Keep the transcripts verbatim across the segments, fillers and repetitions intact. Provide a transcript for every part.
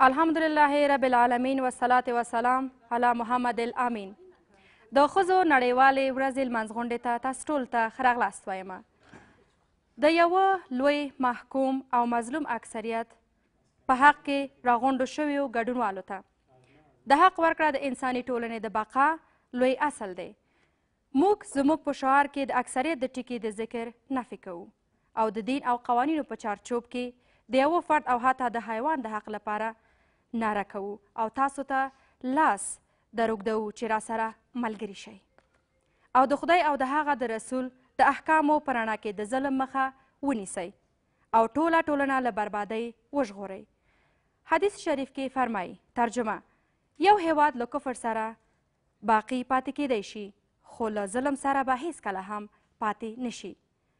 الحمدلله رب العالمین والصلاة والسلام علی محمد الامین. د ښځو نړیوالې ورځې لمانځغونډې ته تاسو ټولو ته ښه راغلاست وایم. د یوه لوی محکوم او مظلوم اکثریت په حق کې راغونډو شویو ګډونوالو ته د حق ورکړه د انساني ټولنې د بقا لوی اصل دی. موږ زموږ په شعار کې د اکثریت د ټکي د ذکر نفي کوو او د دین او قوانینو په چارچوب کې د یوه فرد او حتی د حیوان د حق لپاره ناره کوو او تاسو ته لاس دروږدوو چې راسره ملګري شئ او د خدای او د هغه د رسول د احکامو په رڼا کې د ظلم مخه ونیسئ او ټوله ټولنه له بربادۍ وژغورئ. حدیث شریف کې فرمایي ترجمه: یو هیواد له کفر سره باقی پاتې کیدی شي خو له ظلم سره به هیڅکله هم پاتې نشي.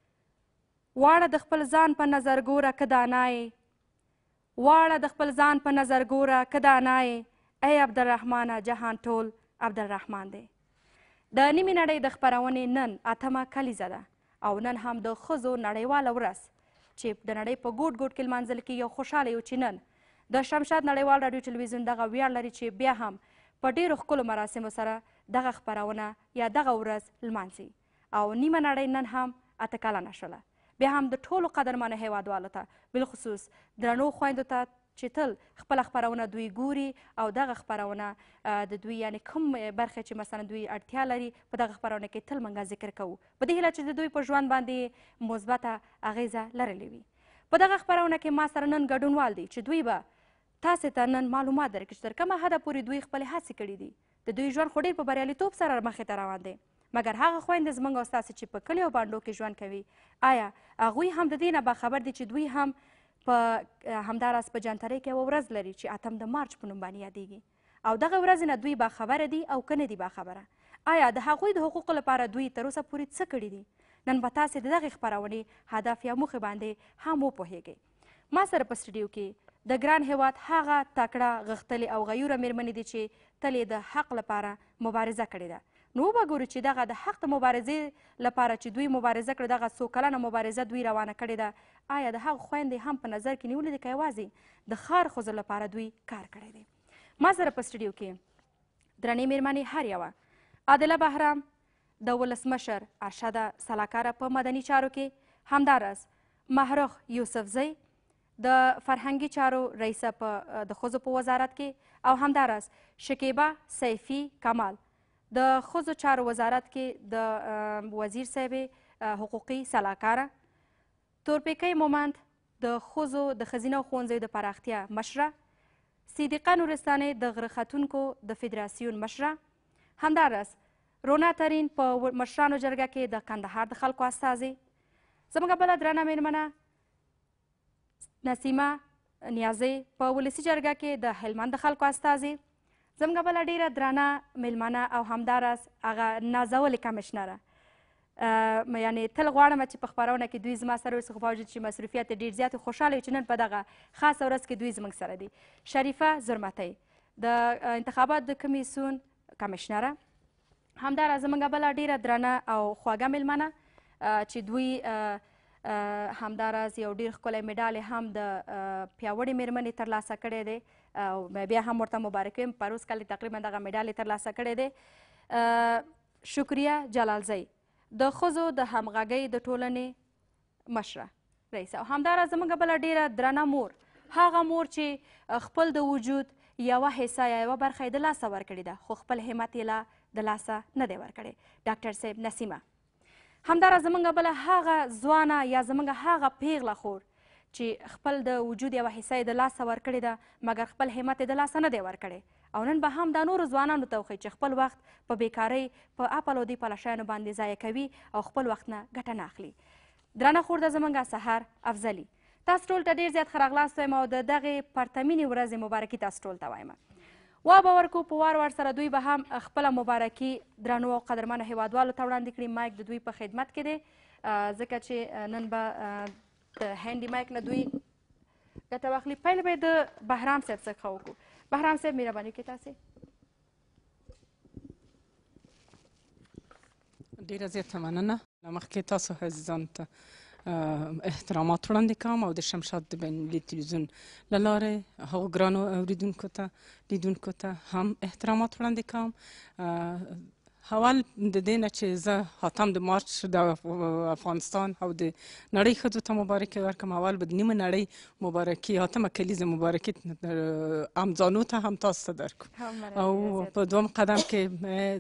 واړه د خپل ځان په نظر ګوره که دانا یې واړه د خپل ځان په نظر ګوره که دانا یې ای عبدالرحمنه جهان ټول عبدالرحمن دی. د نیمې نړۍ د خپرونې نن اتمه کلیزه ده او نن هم د ښځو نړیواله ورځ چې د نړۍ په ګوټ ګوټ کې لمانځل کېږي او خوشحاله یو چې نن د شمشاد نړیوال راډیو ټلویزیون دغه ویاړ لري چې بیا هم په ډېرو ښکلو مراسمو سره دغه خپرونه یا دغه ورځ لمانځي او نیمه نړۍ نن هم اته کلنه شوله. بیا هم د ټولو قدرمنو هیوادوالو ته بالخصوص درنو خویندو ته چې تل خپله خپرونه دوی ګوري او دغه خپرونه د دوی یعنې کوم برخې چې مثلا دوی اړتیا لري په دغه خپرونه کې تل موږ ذکر کوو په دې هیله چې د دوی په ژوند باندې مثبته اغیزه لرلې وي. په دغه خپرونه کې ما سره نن ګډونوال دی چې دوی به تاسې ته نن معلومات درکړي چې تر کومه حده پورې دوی خپلې هڅې کړي دي. د دوی ژوند خو ډېر په بریالیتوب سره مخې ته روان دی مګر هغه خویندې زموږ او ستاسې چې په کلیو بانډو کې ژوند کوي آیا هغوی هم د دې نه باخبر دي چې دوی هم په همداراز په جانترۍ کې یوه ورځ لري چې اتم د مارچ په نوم باندې یادیږي او دغه ورځې نه دوی باخبره دي او که نه دي باخبره؟ آیا د هغوی د حقوقو لپاره دوی تر اوسه پورې څه کړي دي؟ نن به تاسې د دغې خپرونې هدف یا موخې باندې هم وپوهیږئ. ما سره په سټوډیو کې د ګران هیواد هغه تکړه غښتلې او غیوره میرمنې دي چې تل یې د حق لپاره مبارزه کړې ده. نو وګورو چې دغه د حق د مبارزې لپاره چې دوی مبارزه کړې دغه څو کلنه مبارزه دوی روانه کړې ده آیا د هغو خویندې هم په نظر کې نیولې دي که یوازې د ښار ښځو لپاره دوی کار کړی دی؟ ما سره په سټوډیو کې درنې میرمنې هر یوه عادله بهرام د ولسمشر ارشده سلاکاره په مدني چارو کې، همداراز محرخ یوسفزۍ د فرهنګي چارو رئیسه په د ښځو په وزارت کې او همداراز شکیبه سیفي کمال د ښځو چارو وزارت کې د وزیر صاحب حقوقي سلاکاره، تورپیکۍ مومند د ښځو د ښځینه ښوونځیو د پراختیا مشره، صدیقه نورستانۍ د غره ختونکو د فدراسیون مشره، همداراز رونا ترین په مشرانو جرګه کې د کندهار د خلکو استازې، زموږ بله درنه میرمنه نسیمه نیازۍ په ولسي جرګه کې د هلمند د خلکو استازې، زموږ بله ډیره درانه میلمنه او همداراز هغه نازولې کمیشنره یعنې تل غواړم چې په خپرونه کې دوی زما سره اوسي خو په باوجود چې مصروفیت یې ډېر زیات خوشحاله یو چې نن په دغه خاصه ورځ کې دوی زموږ سره دي. شریفه زرمتۍ د انتخابات د کمیسیون کمیشنره، همداراز زموږ بله ډیره درانه او خواږه میلمنه چې دوی همداراز یو ډیر ښکلی میډال هم د پیاوړې میرمنې ترلاسه کړی دی او بیا هم ورته مبارک وایم. پروس کال تقریبا دغه میډال یې ترلاسه کړی دی. شکریه جلالزۍ د ښځو د همغږۍ د ټولنې مشره رئیسه او همداراز زموږ بله ډیره درنه مور، هغه مور چې خپل د وجود یوه حصه یا یوه برخه یې د لاسه ورکړې ده خو خپل همت یې لا د لاسه نه دی ورکړی، ډاکټر صاحب نسیمه. همداراز زموږ بله هغه ځوانه یا زموږ هغه پیغله خور چې خپل د وجود یوه حصه یې د لاسه ورکړې ده مګر خپل همت یې د لاسه نه دی ورکړی او نن به هم دا نورو ځوانانو ته وښیي چې خپل وخت په بیکارۍ په اپل او دې پله شیانو باندې ضایع کوي او خپل وخت نه ګټه نه اخلي. درنه خور ده زموږ سحر افضلي، تاسو ټولو ته ډېر زیات ښه راغلاست وایم او د دغې پرتمینې ورځې مبارکي تاسو ټولو ته وایم. وا به ورکو په وار وار سره دوی به هم خپله مبارکي درنو او قدرمنو هیوادوالو ته وړاندې کړي. مایک د دوی په خدمت کې دی ځکه چې نن به د هینډي مایک نه دوی ګټه واخلي. پیل به یې د بهرام صاحب څخه وکړو. بهرام صاحب مهرباني وکړئ تاسې. ډېره زیاته مننه له مخکې تاسو عزیزانو ته احترامات وړاندې کوم او د شمشاد د بین المللي تلویزیون له لارې هغو ګرانو اورېدونکو ته لیدونکو ته هم احترامات وړاندې کوم. اول د دې نه چې زه اتم د مارچ د افغانستان او د نړۍ ښځو ته مبارکي ورکړم، اول به د نیمه نړۍ مبارکي اتمه کلیزه مبارکي همزانو ته هم تاسو ته درکړو، او په دوم قدم کې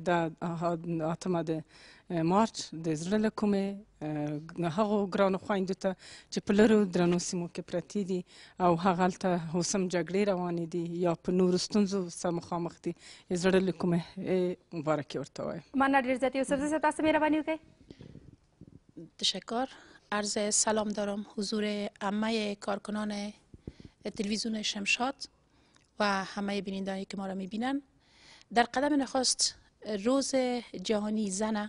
د اتمه د مارچ د زړه له کومې هغو ګرانو خویندو ته چې په لرو درنو سیمو کې پرتې دي او هغلته اوس هم جګړې روانې دي یا په نورو ستونزو سره مخامخ دي، زړه له کومې مبارکي ورته وایم. مننه ډېر زیات. یوسفزي صاحب تاسو مهرباني وکړئ. تشکر. عرض سلام دارم حضور همه کارکنان تلویزیون شمشاد و همه بینندگانی که ما را میبینن. در قدم نخست روز جهانی زن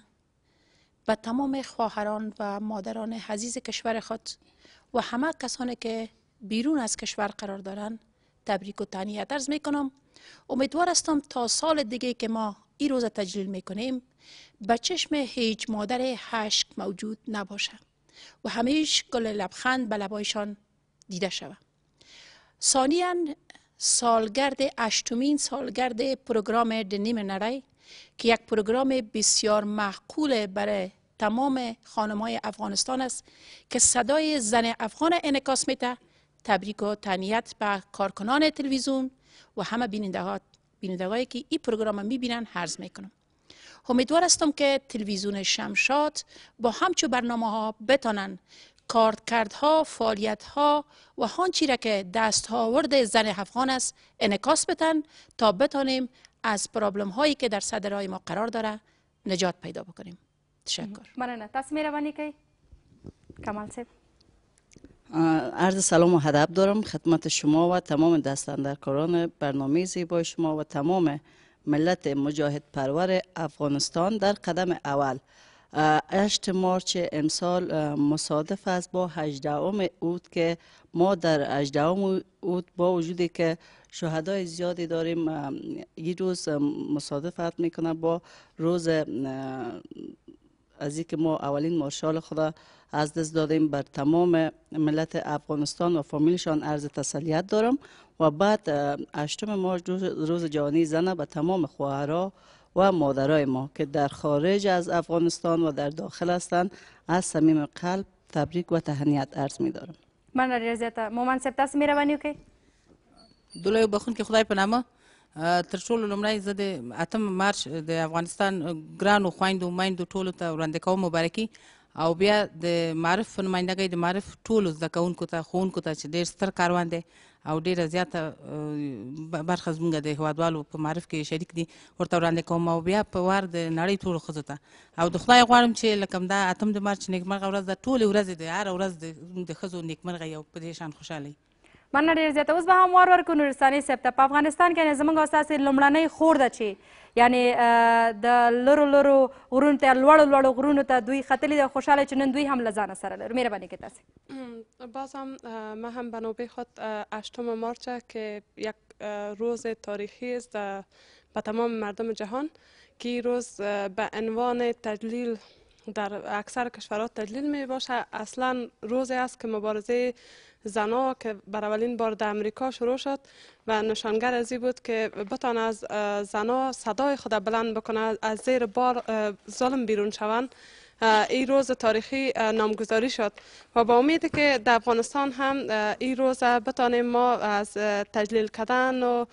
به تمام خواهران و مادران عزیز کشور خود و همه کسانی که بیرون از کشور قرار دارند تبریک و تهنیت عرض میکنم. امیدوار هستم تا سال دیگه که ما این روز تجلیل میکنیم به چشم هیچ مادر حشک موجود نباشه و همیش گل لبخند به لبایشان دیده شود. ثانیاً سالگرد هشتمین سالگرد پروگرام دنیم نړۍ که یک پروگرام بسیار معقول برای تمام خانم‌های افغانستان است که صدای زن افغان انعکاس میده. تبریک و تهنیت به کارکنان تلویزیون و همه بینندگانی که این پروگرام میبینن عرض میکنم. امیدوار هستم که تلویزیون شمشاد با همچو برنامه ها بتانن کارکردها، فعالیتها و آنچه را که دستاورد زن افغان است انعکاس بدن تا بتانیم از پرابلم هایی که در صدرهای ما قرار داره نجات پیدا بکنیم. تشکر. مننه. تاسو مهرباني کوئ. کمال صاحب. عرض سلام و ادب دارم خدمت شما و تمام دستاندرکاران برنامه زیبای شما و تمام ملت مجاهد پرور افغانستان. در قدم اول هشتم مارچ امسال مصادف است با هجدهم اوت که ما در هجدهم اوت با وجودی که شهدای زیادی داریم این روز مصادفت میکنه با روز از اینکه ما اولین مارشال خدا از دست دادیم. بر تمام ملت افغانستان و فامیلشان عرض تسلیت دارم و بعد هشتم مارچ روز جهانی زن به تمام خواهرها و مادرای ما که در خارج از افغانستان و در داخل هستند از صمیم قلب تبریک و تهنیت عرض می دارم. من ډېر زیاته. مومن صاحب تاسو مهرباني وکړئ. دلوی بخون که خدای په نامه تر ټولو لومړی زه د اتم مارچ د افغانستان ګرانو خویندو میندو ټولو ته وړاندې کوم مبارکي، او بیا د معرف نمایندګۍ د معرف ټولو زده کوونکو ته ښوونکو ته چې ډېر ستر کاروان دی او ډېره زیاته برخه زموږ د هېوادوالو په معرف کې شریک دي ورته وړاندې کوم، او بیا په وار د نړۍ ټولو ښځو ته او د خدای غواړم چې لکه دا اتم د مارچ نیکمرغه ورځ ده، ټولې ورځې د هره ورځ د ښځو نیکمرغه او په دې شان خوشحالۍ. مننه ډېر زیاته. اوس به هم وار ورکړو نورستاني صاحب ته. په افغانستان کې زموږ او ستاسې لومړنۍ خور ده چې یعنې د لرو لرو غرونو ته لوړو لوړو غرونو ته دوی ختلي ده، خوشحاله چې نن دوی هم له ځانه سره لرو. مهرباني که تاسې. باز هم من هم به نوبه خود هشتم مارچ که یک روز تاریخی است به تمام مردم جهان که این روز به عنوان تجلیل در اکثر کشورها تجلیل می باشه. اصلا روزی است که مبارزه زنها که بر اولین بار در امریکا شروع شد و نشانگر از این بود که بتوان از زنها صدای خود بلند بکنه، از زیر بار ظلم بیرون شوند. این روز تاریخی نامگذاری شد و با امید که در افغانستان هم این روز بتانیم ما از تجلیل کردن و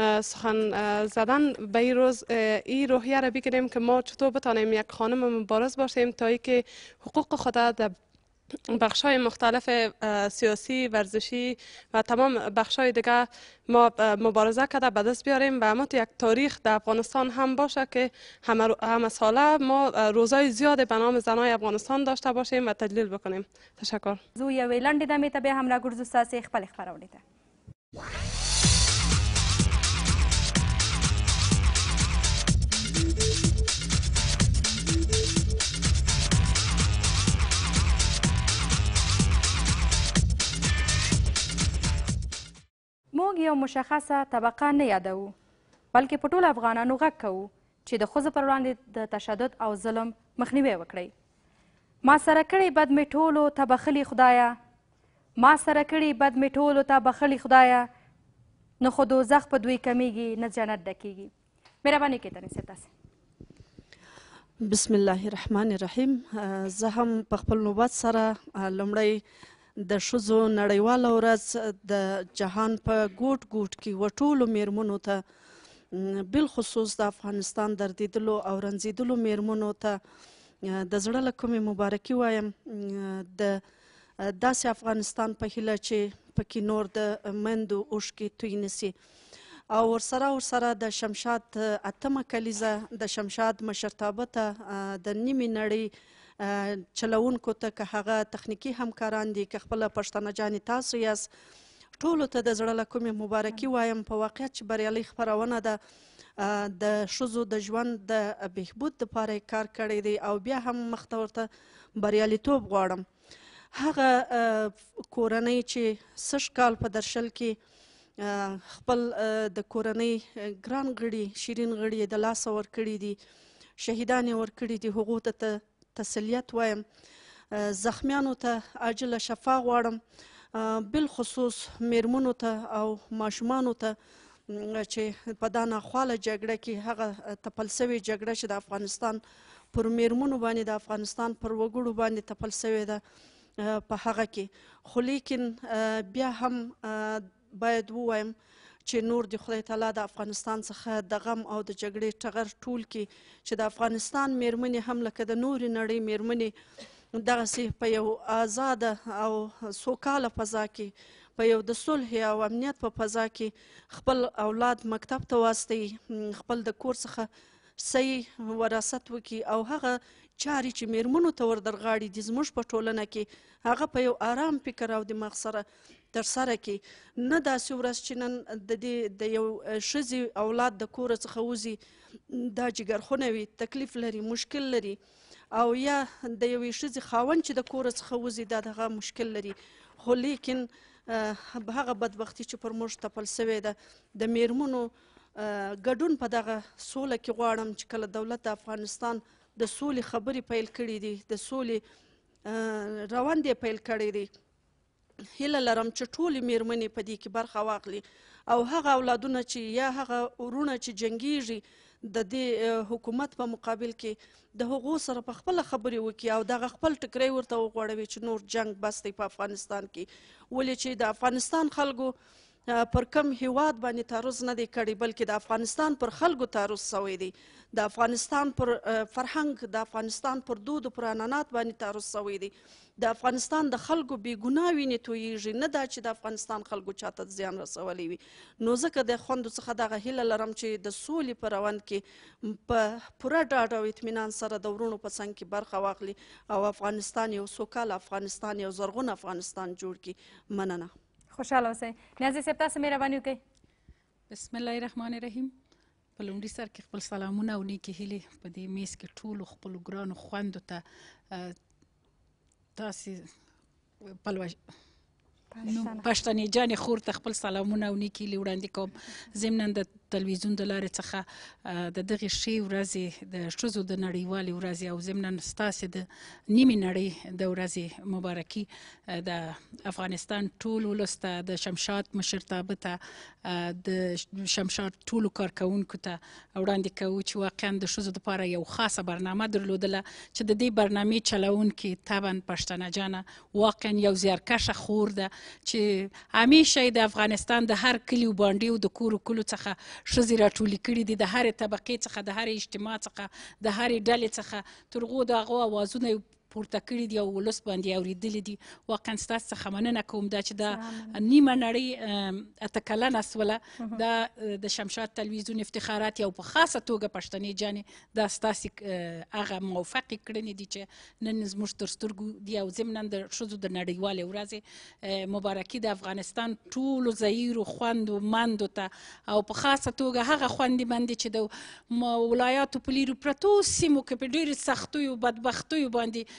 سخن زدن به این روز این روحیه را بگیریم که ما چطور بتانیم یک خانم مبارز باشیم تا اینکه حقوق خود در بخشای مختلف سیاسی، ورزشی و تمام بخشای دیگه ما مبارزه کرده به دست بیاریم و اما یک تاریخ در افغانستان هم باشه که همه, همه ساله ما روزای زیاد به نام زنای افغانستان داشته باشیم و تجلیل بکنیم. تشکر. زو یوې لنډې دمې ته بیا هم راګرځو ستاسې خپلې خپرونې ته. موږ یو مشخصه طبقه نه یادوو بلکې په ټولو افغانانو غږ کوو چې د ښځو پر وړاندې د تشدد او ظلم مخنیوی وکړئ. ما سره کړي بد مې ټولو ته بخلي خدایه ما سره کړي بد مې ټولو ته بخلي خدایه نه خو دوزخ په دوی کمیږي نه جنت ډکیږي. مهرباني کوي تنې صاحب تاسې. بسم الله الرحمن الرحیم. زه هم په خپل نوبت سره لومړی د ښځو نړیواله ورځ د جهان په ګوټ ګوټ کې و ټولو میرمنو ته بالخصوص د افغانستان دردېدلو او رنځېدلو میرمنو ته د زړه له کومې مبارکي وایم. د داسې افغانستان په هیله چې پکې نور د میندو اوښکې توی نسي او ورسره ورسره د شمشاد اتمه کلیزه د شمشاد مشرتابه ته د نیمې نړۍ چلوونکو ته که هغه تخنیکي همکاران دي که خپله پښتانه جانې تاسو یاست ټولو ته د زړه له کومې مبارکي وایم. په واقعیت چې بریالۍ خپرونه ده د ښځو د ژوند د بهبود دپاره یې کار کړی دی او بیا هم مخته ورته بریالیتوب غواړم. هغه کورنۍ چې سږ کال په درشل کې خپل د کورنۍ ګران غړي شیرین غړي د لاسه ورکړي دي شهیدان یې ورکړي دي هغو ته تسلیت وایم. زخمیانو ته عاجله شفا غواړم. بالخصوص میرمنو ته او ماشومانو ته چې په دا ناخواله جګړه کې هغه تپل سوې جګړه چې د افغانستان پر میرمنو باندې د افغانستان پر وګړو باندې تپل سوې ده په هغه کې. خو لیکن بیا هم باید ووایم چې نور د خدای تعالی د افغانستان څخه د غم او د جګړې ټغر ټول کړي چې د افغانستان میرمنې هم لکه د نورې نړۍ میرمنې دغسې په یو آزاده او سوکاله فضا کې په یو د صلح او امنیت په فضا کې خپل اولاد مکتب ته واستوي خپل د کور څخه صحیح وراثت وکړي او هغه چارې چې میرمنو ته ور درغاړي دي زموږ په ټولنه کې هغه په یو آرام فکر او دماغ سره ترسره کړي. نه داسې ورځ چې نن د دې د یو ښځې اولاد د کوره څخه وځي دا جګرخونه وي تکلیف لري مشکل لري او یا د یوې ښځې خاوند چې د کوره څخه وځي دا دغه مشکل لري. خو لیکن هغه بدبختي چې پر موږ تپل سوې ده د میرمنو ګډون په دغه سوله کې غواړم چې کله دولت د افغانستان د سولې خبرې پیل کړي دي د سولې روند یې پیل کړی دی هیله لرم چې ټولې میرمنې په دې کې برخه واخلي او هغه اولادونه چې یا هغه ورونه چې جنګیږي د دې حکومت په مقابل کې د هغو سره په خپله خبرې وکړي او دغه خپل ټکری ورته وغوړوي چې نور جنګ بس دی په افغانستان کې. ولې چې د افغانستان خلکو پر کم هیواد باندې تعرض نه دی کړی بلکې د افغانستان پر خلکو تعرض شوی دی د افغانستان پر فرهنګ د افغانستان پر دود پر عنعنات باندې تعرض شوی دی د افغانستان د خلکو بې ګناه وینې تویږي نه دا چې د افغانستان خلکو چاته زیان رسولی وي. نو ځکه د خوندو څخه دغه هیله لرم چې د سولې په روند کې په پوره ډاډ او اطمینان سره د ورونو په څنګ کې برخه واخلي او افغانستان یو سوکاله افغانستان یو زرغون افغانستان جوړ کړي. مننه. خوشحاله اوسئ. نیازي صاحب تاسو مهرباني وکړئ. بسم الله الرحمن الرحیم. په لومړي سر کې خپل سلامونه او نیکې هیلې په دې میز کې ټولو خپلو ګرانو خویندو ته تاسې پلوه پښتنې جانې خور ته خپل سلامونه او نیکې هیلې وړاندې کوم. ضمنا د تلویزیون د لارې څخه د دغې ښې ورځې د ښځو د نړیوالې ورځې او ضمنا ستاسې د نیمې نړۍ د ورځې مبارکي د افغانستان ټول ولس ته د شمشاد مشرتابه ته د شمشاد ټولو کارکوونکو ته وړاندې کوو چې واقعا د ښځو دپاره یو خاصه برنامه درلودله چې د دې برنامې چلونکې طبعا پښتنه جانه واقعا یو زیارکشه خور ده چې همیشه د افغانستان د هر کلي و بانډې و د کور و کلو څخه ښځې راټولې کړي دي د هرې طبقې څخه د هرې اجتماع څخه د هرې ډلې څخه تر هغو د هغو اوازونه پورته کړي دي او ولس باندې اورېدلي دي. واقعا ستاسو څخه مننه کوم دا چې دا نیمه نړۍ اته کلنه سوله دا د شمشاد تلویزیون افتخارات یو په خاصه توګه پښتنې جانې دا ستاسې هغه موفقې کړنې دي چې نن زموږ تر سترګو دي او ضمنا د ښځو د نړیوالې ورځې مبارکي د افغانستان ټولو ظهیرو خویندو مندو ته او په خاصه توګه هغه خویندې مندې چې د ولایاتو په لیرو پرتو سیمو کې په ډېرې سختیو بدبختیو باندې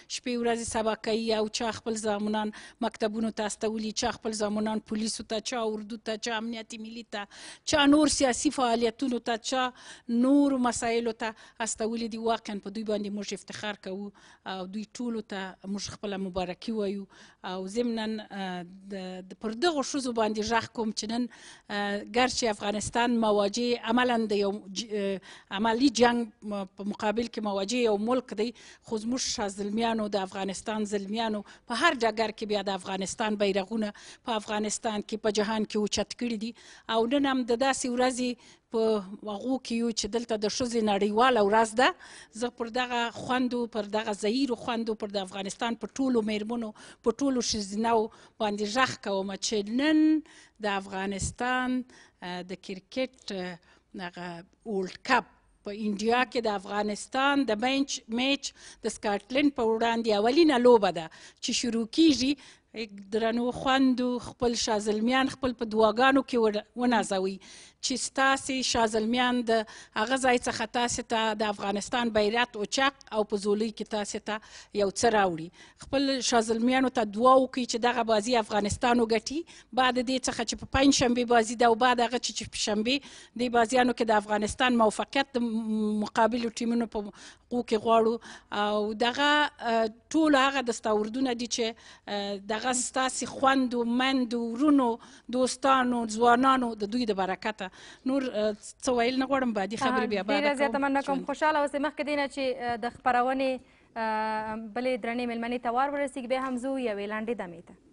شپې ورځې سبا کوي او چا خپل زامنان مکتبونو ته استولي، چا خپل زامنان پولیسو ته، چا اردو ته، چا امنیت ملي ته، چا نور سیاسي فعالیتونو ته، چا نورو مسایلو ته استولي دي. واقعا په دوی باندې موږ افتخار کوو او دوی ټولو ته موږ خپله مبارکي وایو. او ضمنا پر دغو ښځو باندې غږ کوم چې نن ګرچې افغانستان مواجه عملا د یو عملي جنگ په مقابل کې مواجه یو ملک دی، خو زموږ شازلمیانو د افغانستان زلمیانو په هر ډګر کې بیا د افغانستان بیرغونه په افغانستان کې په جهان کې اوچت کړي دي. او نن هم د داسې ورځې په هغو کې یو چې دلته د ښځې نړیواله ورځ ده. زه پر دغه خوندو، پر دغه زهیرو خوندو، پر د افغانستان په ټولو میرمنو، په ټولو ښځینهو باندې غږ کوم چې نن د افغانستان د کرکټ هغه اولډ کپ په انډیا کې د افغانستان د بینچ میچ د سکاټلند په وړاندې اولینه لوبه ده چې شروع کیږي. درنو خویندو خپل شازلمیان خپل په دعاګانو کې ونازوئ چې ستاسې شازلمیان د هغه ځای څخه تاسې ته د افغانستان بیرغ اوچت او په ځولۍ کې تاسې ته یو څه راوړي. خپل شازلمیانو ته دعا وکړئ چې دغه بازي افغانستان وګټي، بعد دې څخه چې په پنج شنبې بازي ده او بعد هغه چې په شنبې دې بازیانو کې د افغانستان موفقیت د مقابلو ټیمونو په حقوق کې غواړو. او دغه ټول هغه دستاوردونه دي چې دغه ستاسې خویندو، میندو، ورونو، دوستانو، ځوانانو د دوی د برکته. نور څه ویل نه غواړم، بعدي خبرې بیا بعده کوم. ډېره زیاته مننه کوم. خوشحاله اوسئ. مخکې دی نه چې د خپرونې بلې درنې مېلمنې ته وار ورسېږي، بیا هم ځو یوې لنډې دمې ته.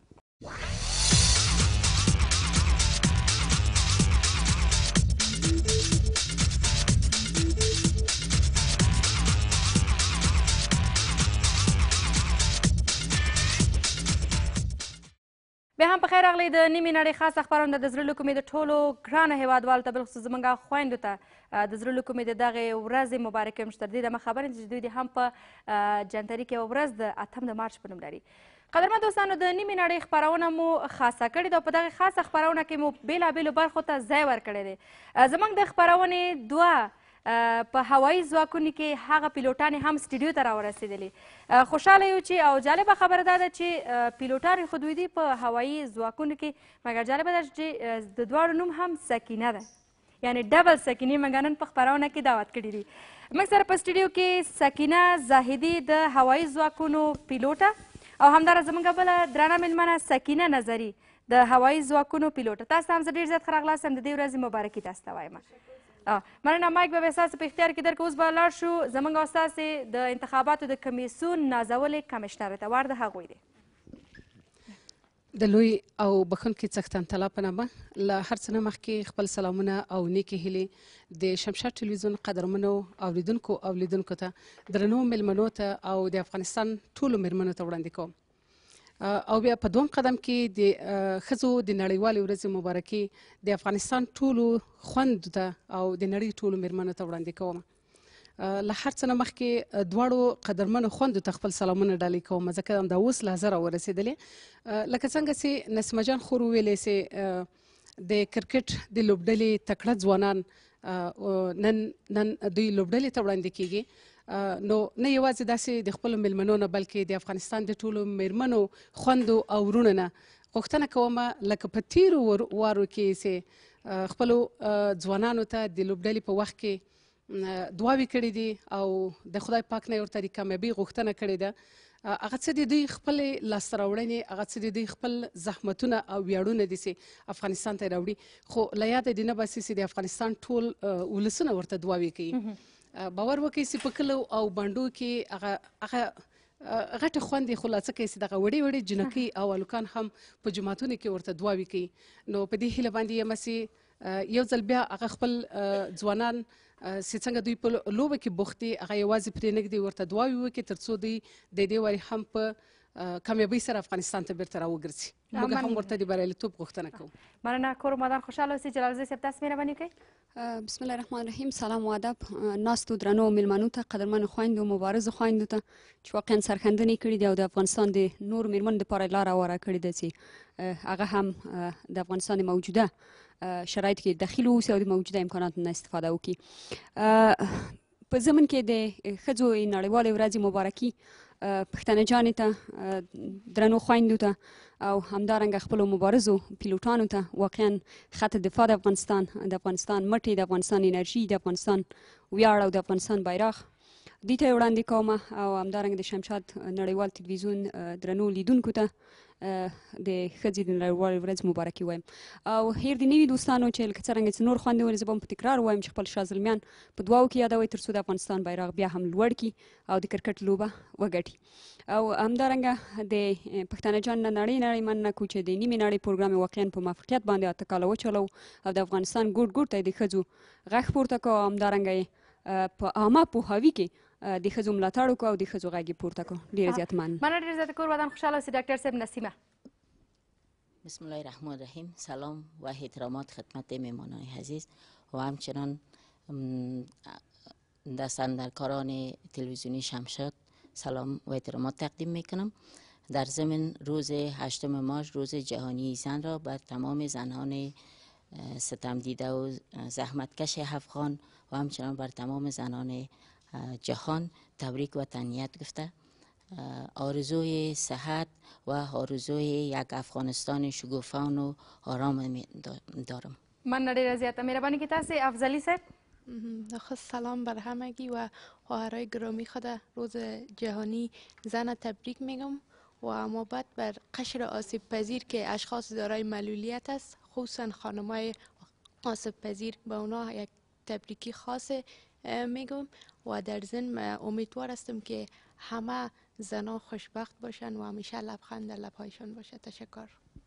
بیا هم په خیر راغلی. د نیمې نړۍ خاصه خپرونه د زړه له کومې د ټولو ګرانو هېوادوالو ته بالخصوص زموږ خویندو ته د زړه له کومې د دغې ورځې مبارکي یم. چې تر دې دمه خبر یم چې دوی دې هم په جنتري کې یوه ورځ د اتم د مارچ په نوم لري. قدرمن دوستانو، د نیمې نړۍ خپرونه مو خاصه کړې ده او په دغې خاصه خپرونه کې مو بېلابېلو برخو ته ځای ورکړی دی. زموږ د خپرونې دوه په هوایي ځواکونو کې هغه پیلوټانې هم سټوډیو ته راورسېدلې. خوشحاله یو چې او جالبه خبره دا ده چې پیلوټان خو دوی دي په هوایي ځواکونو کې، مګر جالبه ده چې د دواړو نوم هم سکینه ده، یعنې ډبل سکینې موږ نن په خپرونه کې دعوت کړي دي. موږ سره په سټوډیو کې سکینه زاهدي د هوایي ځواکونو پیلوټه او همداراز زموږ بله درنه مېلمنه سکینه نظري د هوایي ځواکونو پیلوټه. تاسو ته هم زه ډېر زیات ښه راغلاست یم. د دې ورځې مبارکي تاسو ته وایم. مننه. مایک به بیا ستاسو په اختیار کې درکړو. اوس به لاړ شو زموږ او ستاسې د انتخاباتو د کمیسیون نازولې کمیشنرې ته. وار د هغوی دی. د لوی او بخښونکي څښتن تعالی په نامه له هر څه نه مخکې خپل سلامونه او نیکې هیلې د شمشاد ټلویزیون قدرمنو اوریدونکو او لیدونکو ته، درنو میلمنو ته او د افغانستان ټولو میرمنو ته وړاندې کوم. او بیا په دوم قدم کې د ښځو د نړیوالې ورځې مبارکي د افغانستان ټولو خویندو ته او د نړۍ ټولو میرمنو ته وړاندې کوم. له هر څه نه مخکې دواړو قدرمنو خویندو ته خپل سلامونه ډالۍ کوم، ځکه همدا اوس لحظه راورسېدلې. لکه څنګه چې نسیمه جان خور وویلې چې د کرکټ د لوبډلې تکړه ځوانان نن نن دوی لوبډلې ته وړاندې کیږي. نو نه یوازې داسې د خپلو میلمنو نه بلکې د افغانستان د ټولو میرمنو، خویندو او وروڼو نه غوښتنه کوم لکه په تیرو وارو کې چې خپلو ځوانانو ته د لوبډلې په وخت کې دعاوې کړې دي او د خدای پاک نه ورته د کامیابۍ غوښتنه کړې ده. هغه څه د دوی خپلې لاسته راوړنې، هغه څه د دوی خپل زحمتونه او ویاړونه دي چې افغانستان ته راوړي. خو له یاده دې نه باسي چې د افغانستان ټول ولسونه ورته دعاوې کوي. باور وکړئ چې په کلو او بانډو کې هغه هغه غټه خویندې خو لا څه کوي چې دغه وړې وړې جنکۍ او هلکان هم په جوماتونو کې ورته دعاوې کوي. نو په دې هیله باندې یم چې یو ځل بیا هغه خپل ځوانان چې څنګه دوی په لوبه کې بوخت دي هغه یوازې پرې نږدې ورته دعاوې وکړي تر څو دوی د دې وارې هم په کامیابۍ سره افغانستان ته بیرته راوګرځي. موږ هم ورته د بریالیتوب غوښتنه کوو. مننه. کور مادان خوشحاله اوسئ. جلالزی صاحب تاسو مهرباني وکړئ. بسم الله الرحمن الرحیم. سلام و ادب ناستو درنو میلمنو ته، قدرمن خویندو، مبارزو خویندو ته چې واقعا سرښندنې کړي دي او د افغانستان د نور میرمنو دپاره یې لاره هواره کړې ده چې هغه هم د افغانستان د موجوده شرایطو کې دخیل واوسي او د موجوده امکاناتو نه استفاده وکړي. په ضمن کې د ښځو نړیوالې ورځې مبارکي پښتنه جانې ته درنو خویندو ته او همدارنګه خپلو مبارزو پیلوټانو ته واقعا خط دفاع د افغانستان د افغانستان مټې د افغانستان انرژي د افغانستان ویاړ او د افغانستان بیرغ دوی ته یې وړاندې کوم او همدارنګه د شمشاد نړیوال تلویزیون درنو لیدونکو ته د ښځې د نړیوالې ورځ مبارکي وایم او هیر د نوي دوستانو چې لکه څرنګه چې نور خویندې ولې زه به هم په تکرار وایم چې خپل شاه زلمیان په دعاو کې یادوئ تر څو د افغانستان بیرغ بیا هم لوړ کړي او د کرکټ لوبه وګټي او همدارنګه د پښتانه جان نه نړۍ نړۍ مننه کوو چې د نیمې نړۍ پروګرام یې واقعا په موفقیت باندې اته کاله وچلو او د افغانستان ګوټ ګوټ ته یې د ښځو غږ پورته کړو او همدارنګه یې په عامه پوهاوي کې د ښځو ملاتړ وکړو او د ښځو غږ یې پورته کړو. ډېره زیات مننه. مننه ډېر زیات کور ودان خوشحاله اوسئ. ډاکټر صاحب نسیمه. بسم الله الرحمن الرحیم. سلام و احترامات خدمت مهمانان عزیز و همچنان دستاندرکاران تلویزیونی شمشاد سلام و احترامات تقدیم میکنم. در ضمن روز هشتم مارس روز جهانی زن را بر تمام زنان ستم دیده و زحمتکش افغان و همچنان بر تمام زنان جهان تبریک و تهنیت گفته آرزوی صحت و آرزوی یک افغانستان شگوفان و آرام دارم. من ډیره زیاته مهرباني که تاسې افضلی صاحب. نخست سلام بر همگی و خواهرای گرامی خود روز جهانی زن تبریک میگم و ما بعد بر قشر آسیب پذیر که اشخاص دارای معلولیت است خصوصا خانمای آسیب پذیر به اونا یک تبریکی خاص میگم و در ضمن امیدوار هستم که همه زنان خوشبخت باشن و همیشه لبخند در لبهایشان باشه. تشکر.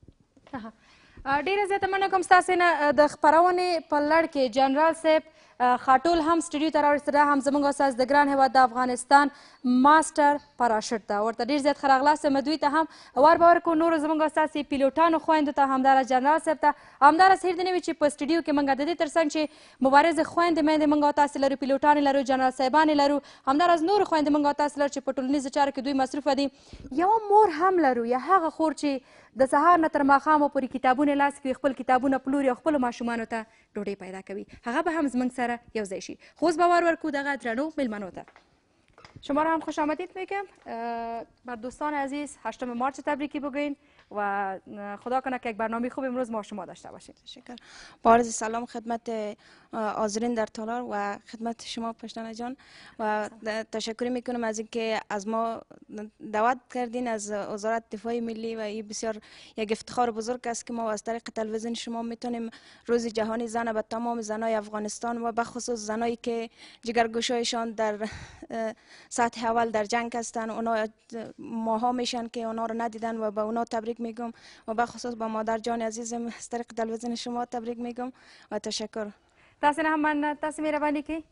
ډیره زیاته مننه کوم ستاسې نه. د خپرونې په لړ کې جنرال صاحب خاټول هم سټوډیو ته راوستل هم زموږ استاذ د ګران هیواد د افغانستان ماسټر پراشوټ ته ورته ډېر زیات ښه راغلاست یم دوی ته هم ور به ورکړو نورو زموږ استاسې پیلوټانو خویندو ته همداراز جنرال صاحب ته همداراز هېر دې نه وي چې په سټوډیو کې موږ د دې تر څنګ چې مبارزې خویندې میندې موږ او تاسې لرو پیلوټانې لرو جنرال صاحبانې لرو همداراز نورو خویندې موږ او تاسې لرو چې په ټولنیزو چارو کې دوی مصروفه دي یوه مور هم لرو یا هغه خور چې د سهار نه تر ماښامه پورې کتابونه لاس کې خپل کتابونه پلوري او خپلو ماشومانو ته ډوډۍ پیدا کوي هغه به هم زموږ سره یو ځای شي. خو اوس به ور ورکو دغه درنو میلمنو ته. شما را هم خوش آمدید میگم. بر دوستان عزیز هشتم مارچ تبریکی بگوین و خدا کنه که یک برنامه خوب امروز ما شما داشته باشیم. تشکر. با عرض سلام خدمت حاضرین در تالار و خدمت شما پشتانه جان و تشکر میکنم از اینکه از ما دعوت کردین از وزارت دفاع ملی و این بسیار یک افتخار بزرگ است که ما از طریق تلویزیون شما میتونیم روز جهانی زن به تمام زنای افغانستان و به خصوص زنایی که جگرگوشایشان در سطح اول در جنگ هستن اونا ماها میشن که اونا رو ندیدن و به اونا تبریک میگم و به خصوص با مادر جان عزیزم از طریق تلویزیون شما تبریک میگم و تشکر. تاسې نه هم مننه. تاسې مهرباني کوئ.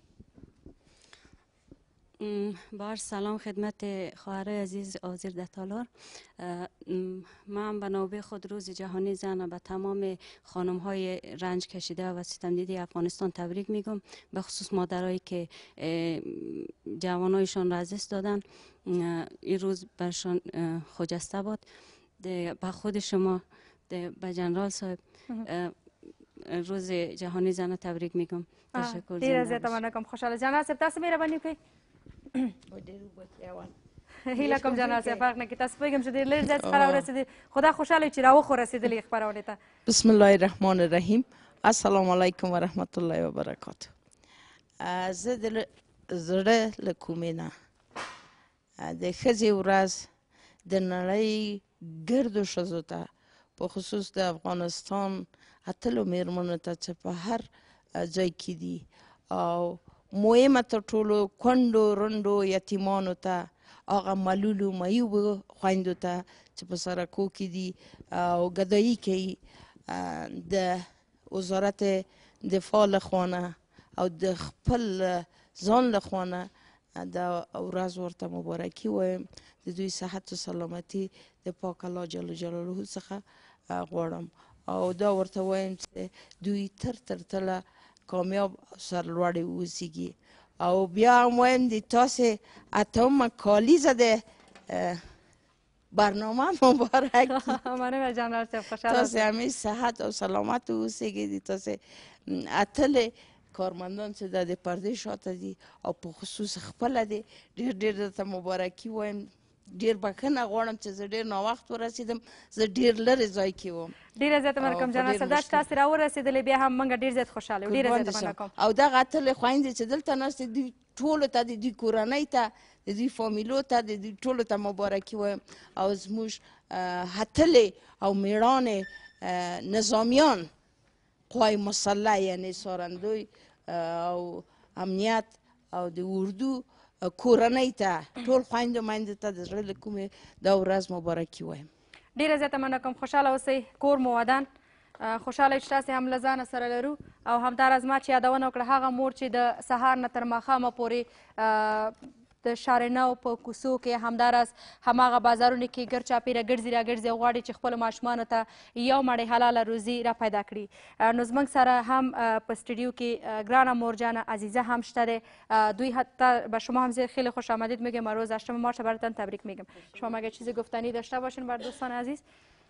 بار سلام خدمت خواهرای عزیز حاضر در تالار. من به نوبه خود روز جهانی زن به تمام خانم های رنج کشیده و ستم دیده افغانستان تبریک میگم به خصوص مادرایی که جوانایشان را از دست دادن این روز برشان خجسته باد. به خود شما به جنرال صاحب روز جهانی زن تبریک میگم. تشکر. ډیره زیاته مننه کوم. خوشحاله جنرال صاحب تاسو مهرباني وکړئ. هیله کوم جنرال صاحب فرق نه کوي تاسو پوهېږم چې ډېر لږ ځای څخه راورسېدې خدا خوشحاله وي چې راوخو رسېدلې خپرونې ته. بسم الله الرحمن الرحیم. السلام علیکم و رحمت الله و برکاته. زه د زړه له کومې نه د ښځې ورځ د نړۍ ګردو ښځو ته په خصوص د افغانستان اتلو میرمنو ته چې په هر ځای کې دي او مهمه تر ټولو کونډو رنډو یتیمانو ته هغه معلولو معیوبو خویندو ته چې په سرکو کې دي او ګدایي کوي د وزارت دفاع لخوانه او د خپل ځان لخوانه د ورځ ورته مبارکي وایم. د دوی صحت و سلامتي د پاک الله جل جلاله څخه غواړم او دا ورته وایم چې دوی تر تر تله کامیاب سرلوړي اوسیږي او بیا هم وایم د تاسې اتم کالیزه د برنامه مبارک مننه جنرال صاحب خوشحاله تاسې همې صحت او سلامت اوسیږي د تاسې اتل کارمندان چې د پردې شاته دي او په خصوص خپله دي ډېر ډېر درته مبارکي وایم ډېر بخښنه غواړم چې زه ډېر ناوخت ورسېدم زه ډېر لرې ځای کې وم ډېره زیاته مننه کوم جنرال صاحب دا چې تاسې راورسېدلې بیا هم موږ ډېر زیات خوشحاله یو ډېره زیاته مننه کوم او دغه اتلې خویندې چې دلته ناستې دوی ټولو ته د دوی کورنۍ ته د دوی فامیلو ته د دوی ټولو ته مبارکي وایم او زموږ اتلې او مېړانې نظامیان قوای مسلح یعنې سارندوی او امنیت او د اردو کورنۍ ته ټول خویندو میندو ته د زړه له کومې دا ورځ مبارکي وایم ډېره زیاته مننه کوم خوشحاله اوسئ کور مو ودان خوشحاله چې تاسې هم له ځانه سره لرو او همداراز ما چې یادونه وکړه هغه مور چې د سهار نه تر ماښامه پورې د شارنو په کوڅو کې همداراز هماغه بازارونو کې ګرد چاپېره ګرځي را ګرځي او غواړي چې خپلو ماشومانو ته یو مړۍ حلاله روزي را پیدا کړي نو زموږ سره هم په سټوډیو کې ګرانه مورجان عزیزه هم شته دی دوی حتی به شما هم خیلی خوش آمدید میگم و روز هشتم مارچ براتون تبریک میگم شما مگه چیزی گفتنی داشته باشین بر دوستان عزیز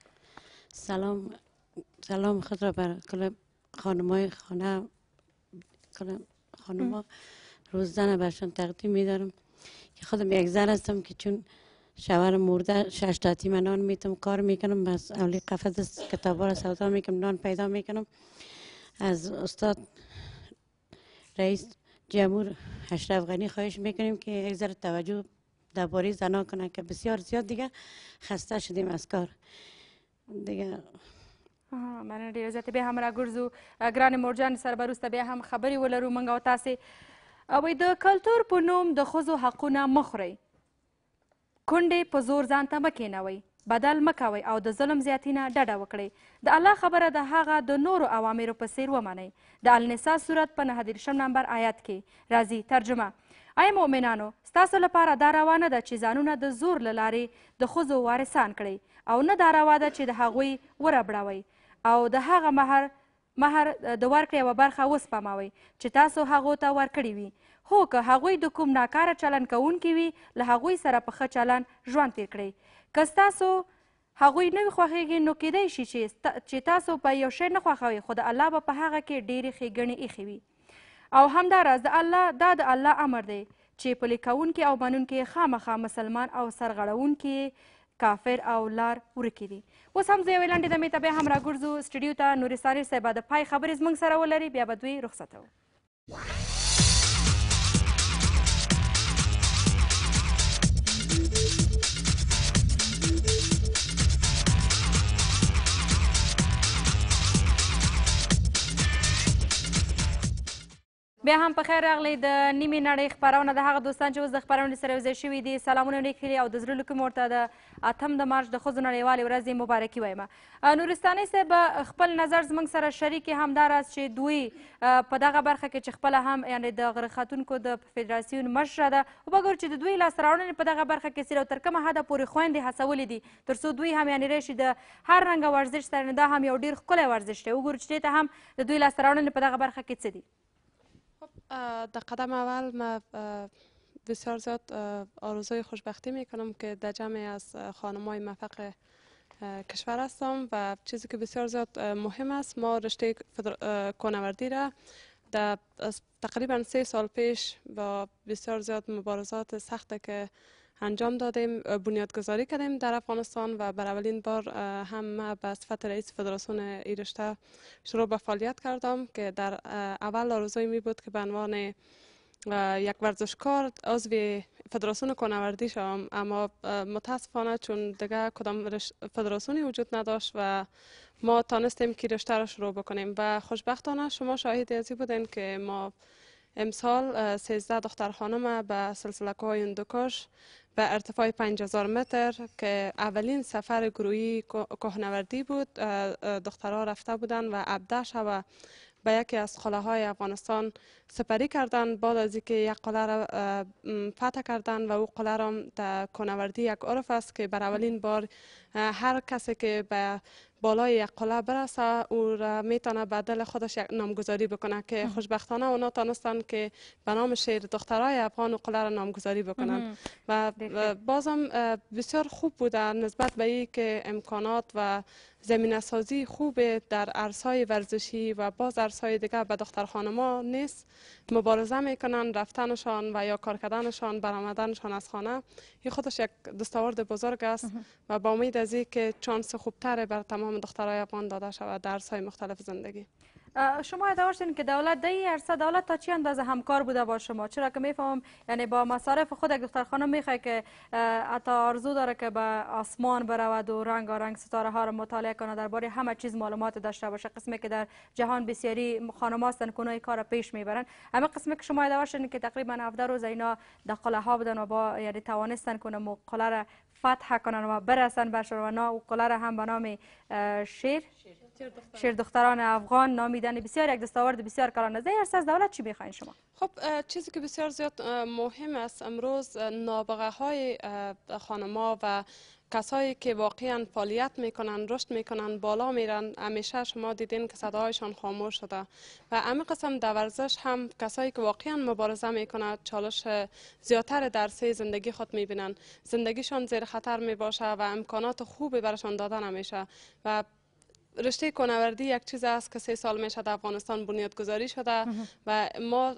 سلام سلام خود را بر کل خانمای خانه کل خانما روزانه برشان تقدیم میدارم که خودم یک زن هستم که چون شوهر مرده شش تا من نان میتم کار میکنم بس اولی قفس کتابا را سودا میکنم نان پیدا میکنم از استاد رئیس جمهور اشرف غنی خواهش میکنیم که یک ذره توجه درباره زنا کنه که بسیار زیاد دیگه خسته شدیم از کار دیگه مننه ډېره زیاته بیا هم راګرځو ګرانې مورجانې سره به وروسته بیا هم خبرې ولرو موږ او تاسې وایي د کلتور په نوم د ښځو حقونه مه خورئ کونډې په زور ځان ته مه کښېنوئ بدل مه کوئ او د ظلم زیاتي نه ډډه وکړئ د الله خبره د هغه د نورو اوامرو په څیر ومنئ د النساء صورت په نهه دېرشم نمبر آیات کې راځي ترجمه ای مؤمنانو ستاسو لپاره دا روا نه ده چې ځانونه د زور له لارې د ښځو وارثان کړئ او نه دا روا ده چې د هغوی وربړوئ او د هغه مهر مهر د ورکړې یوه برخه وسپموئ چې تاسو هغو ته ورکړې وي هو که هغوی د کوم ناکاره چلند کوونکي وي له هغوی سره په ښه چلند ژوند تیر کړئ که ستاسو هغوی نه وي خوښېږي نو کیدای شي چې تاسو په یو شی نه خوښوئ خو د الله به په هغه کې ډېرې ښېګڼې ایښې وي او همداراز د الله دا د الله امر دی چې پلي کوونکي او منونکي خامخا مسلمان او سرغړونکي کافر او لار ورکې دي اوس هم زه یوې لنډې دمې ته بیا هم راګرځو سټوډیو ته نورستاني صاحب به د پای خبرې زموږ سره ولري بیا به دوی رخصتوو بیا هم په خیر راغلی د نیمې نړۍ خپرونه د هغه دوستان چې اوس د خپرونې سره یوځای شوي دي سلامونه یې کړي او د زړه له کومې ورته د اتم د مارچ د ښځو نړیوالې ورځې مبارکي وایم نورستاني صاحب خپل نظر زموږ سره شریک همداراز چې دوی په دغه برخه کې چې خپله هم یعنې د غره ختونکو د فدراسیون مشره ده وبګورو چې د دوی لاسته راوړنې په دغه برخه کې څه او تر کومه حده پورې خویندې هڅولې دي تر څو دوی هم یعنې راشي د هر رنګه ورزش سره دا هم یو ډېر ښکلی ورزش دی وګورو چې دې ته هم د دوی لاسته راوړنې په دغه برخه کې څه دي در قدم اول ما بسیار زیاد آرزوی خوشبختی میکنم که در جمعی از خانم‌های موفق کشور هستم و چیزی که بسیار زیاد مهم است ما رشته کوهنوردی را در تقریبا سه سال پیش با بسیار زیاد مبارزات سخت که انجام دادیم بنیادگذاری کردیم در افغانستان و بر اولین بار هم به صفت رئیس فدراسیون این رشته شروع به فعالیت کردم که در اول آرزوی می بود که به عنوان یک ورزشکار عضو فدراسیون کوهنوردی شوم اما متاسفانه چون دیگه کدام فدراسیونی وجود نداشت و ما تانستیم که رشته را شروع بکنیم و خوشبختانه شما شاهد ازی بودین که ما امسال سیزده دختر خانم به سلسله کوه هندوکش به ارتفاع پنج هزار متر که اولین سفر گروهی کوهنوردی بود دخترها رفته بودند و هفده و به یکی از قلعه‌های افغانستان سپری کردند بعد از اینکه یک قلعه را فتح کردند و او قلعه را در کوهنوردی یک عرف است که بر اولین بار هر کسی که به بالای یک قله برسه او را میتونه به دل خودش یک نامگذاری بکنه که خوشبختانه اونا تانستن که به نام شیر دخترای افغان و قله را نامگذاری بکنن و بازم بسیار خوب بوده نسبت به این که امکانات و زمینه سازی خوب در عرصه‌های ورزشی و باز عرصه‌های دیگه به دختر خانما نیست. مبارزه میکنن، رفتنشان و یا کار کردنشان، برآمدنشان از خانه این خودش یک دستاورد بزرگ است و با امید از این که چانس خوبتر بر تمام دخترای افغان داده شود در عرصه‌های مختلف زندگی. شما ادعا داشتین که دولت در این عرصه دولت تا چی اندازه همکار بوده با شما؟ چرا که میفهمم یعنی با مصارف خود یک دختر خانم میخواد که حتی آرزو داره که به آسمان برود و رنگارنگ ستاره ها را مطالعه کنه، درباره همه چیز معلومات داشته باشه، قسمی که در جهان بسیاری خانم هستن که اونها کار پیش میبرن. اما قسمی که شما ادعا داشتین که تقریبا هفده روز اینا در قلعه ها بودن و با یعنی توانستن کنه قلعه را فتح کنن و برسن بر و قلعه را هم به نام شیر شیر دختران افغان نامیدن. بسیار یک دستاورد بسیار کلان است. در از دولت چی میخواین شما؟ خب چیزی که بسیار زیاد مهم است امروز نابغه های خانما و کسایی که واقعا فعالیت میکنن، رشد میکنن، بالا میرن، همیشه شما دیدین که صدایشان خاموش شده و همین قسم در ورزش هم کسایی که واقعا مبارزه میکنن چالش زیادتر در سه زندگی خود میبینن، زندگیشان زیر خطر میباشه و امکانات خوبی برشان داده نمیشه و رشته کوهنوردی یک چیز است که سه سال میشه در افغانستان بنیادگذاری شده و ما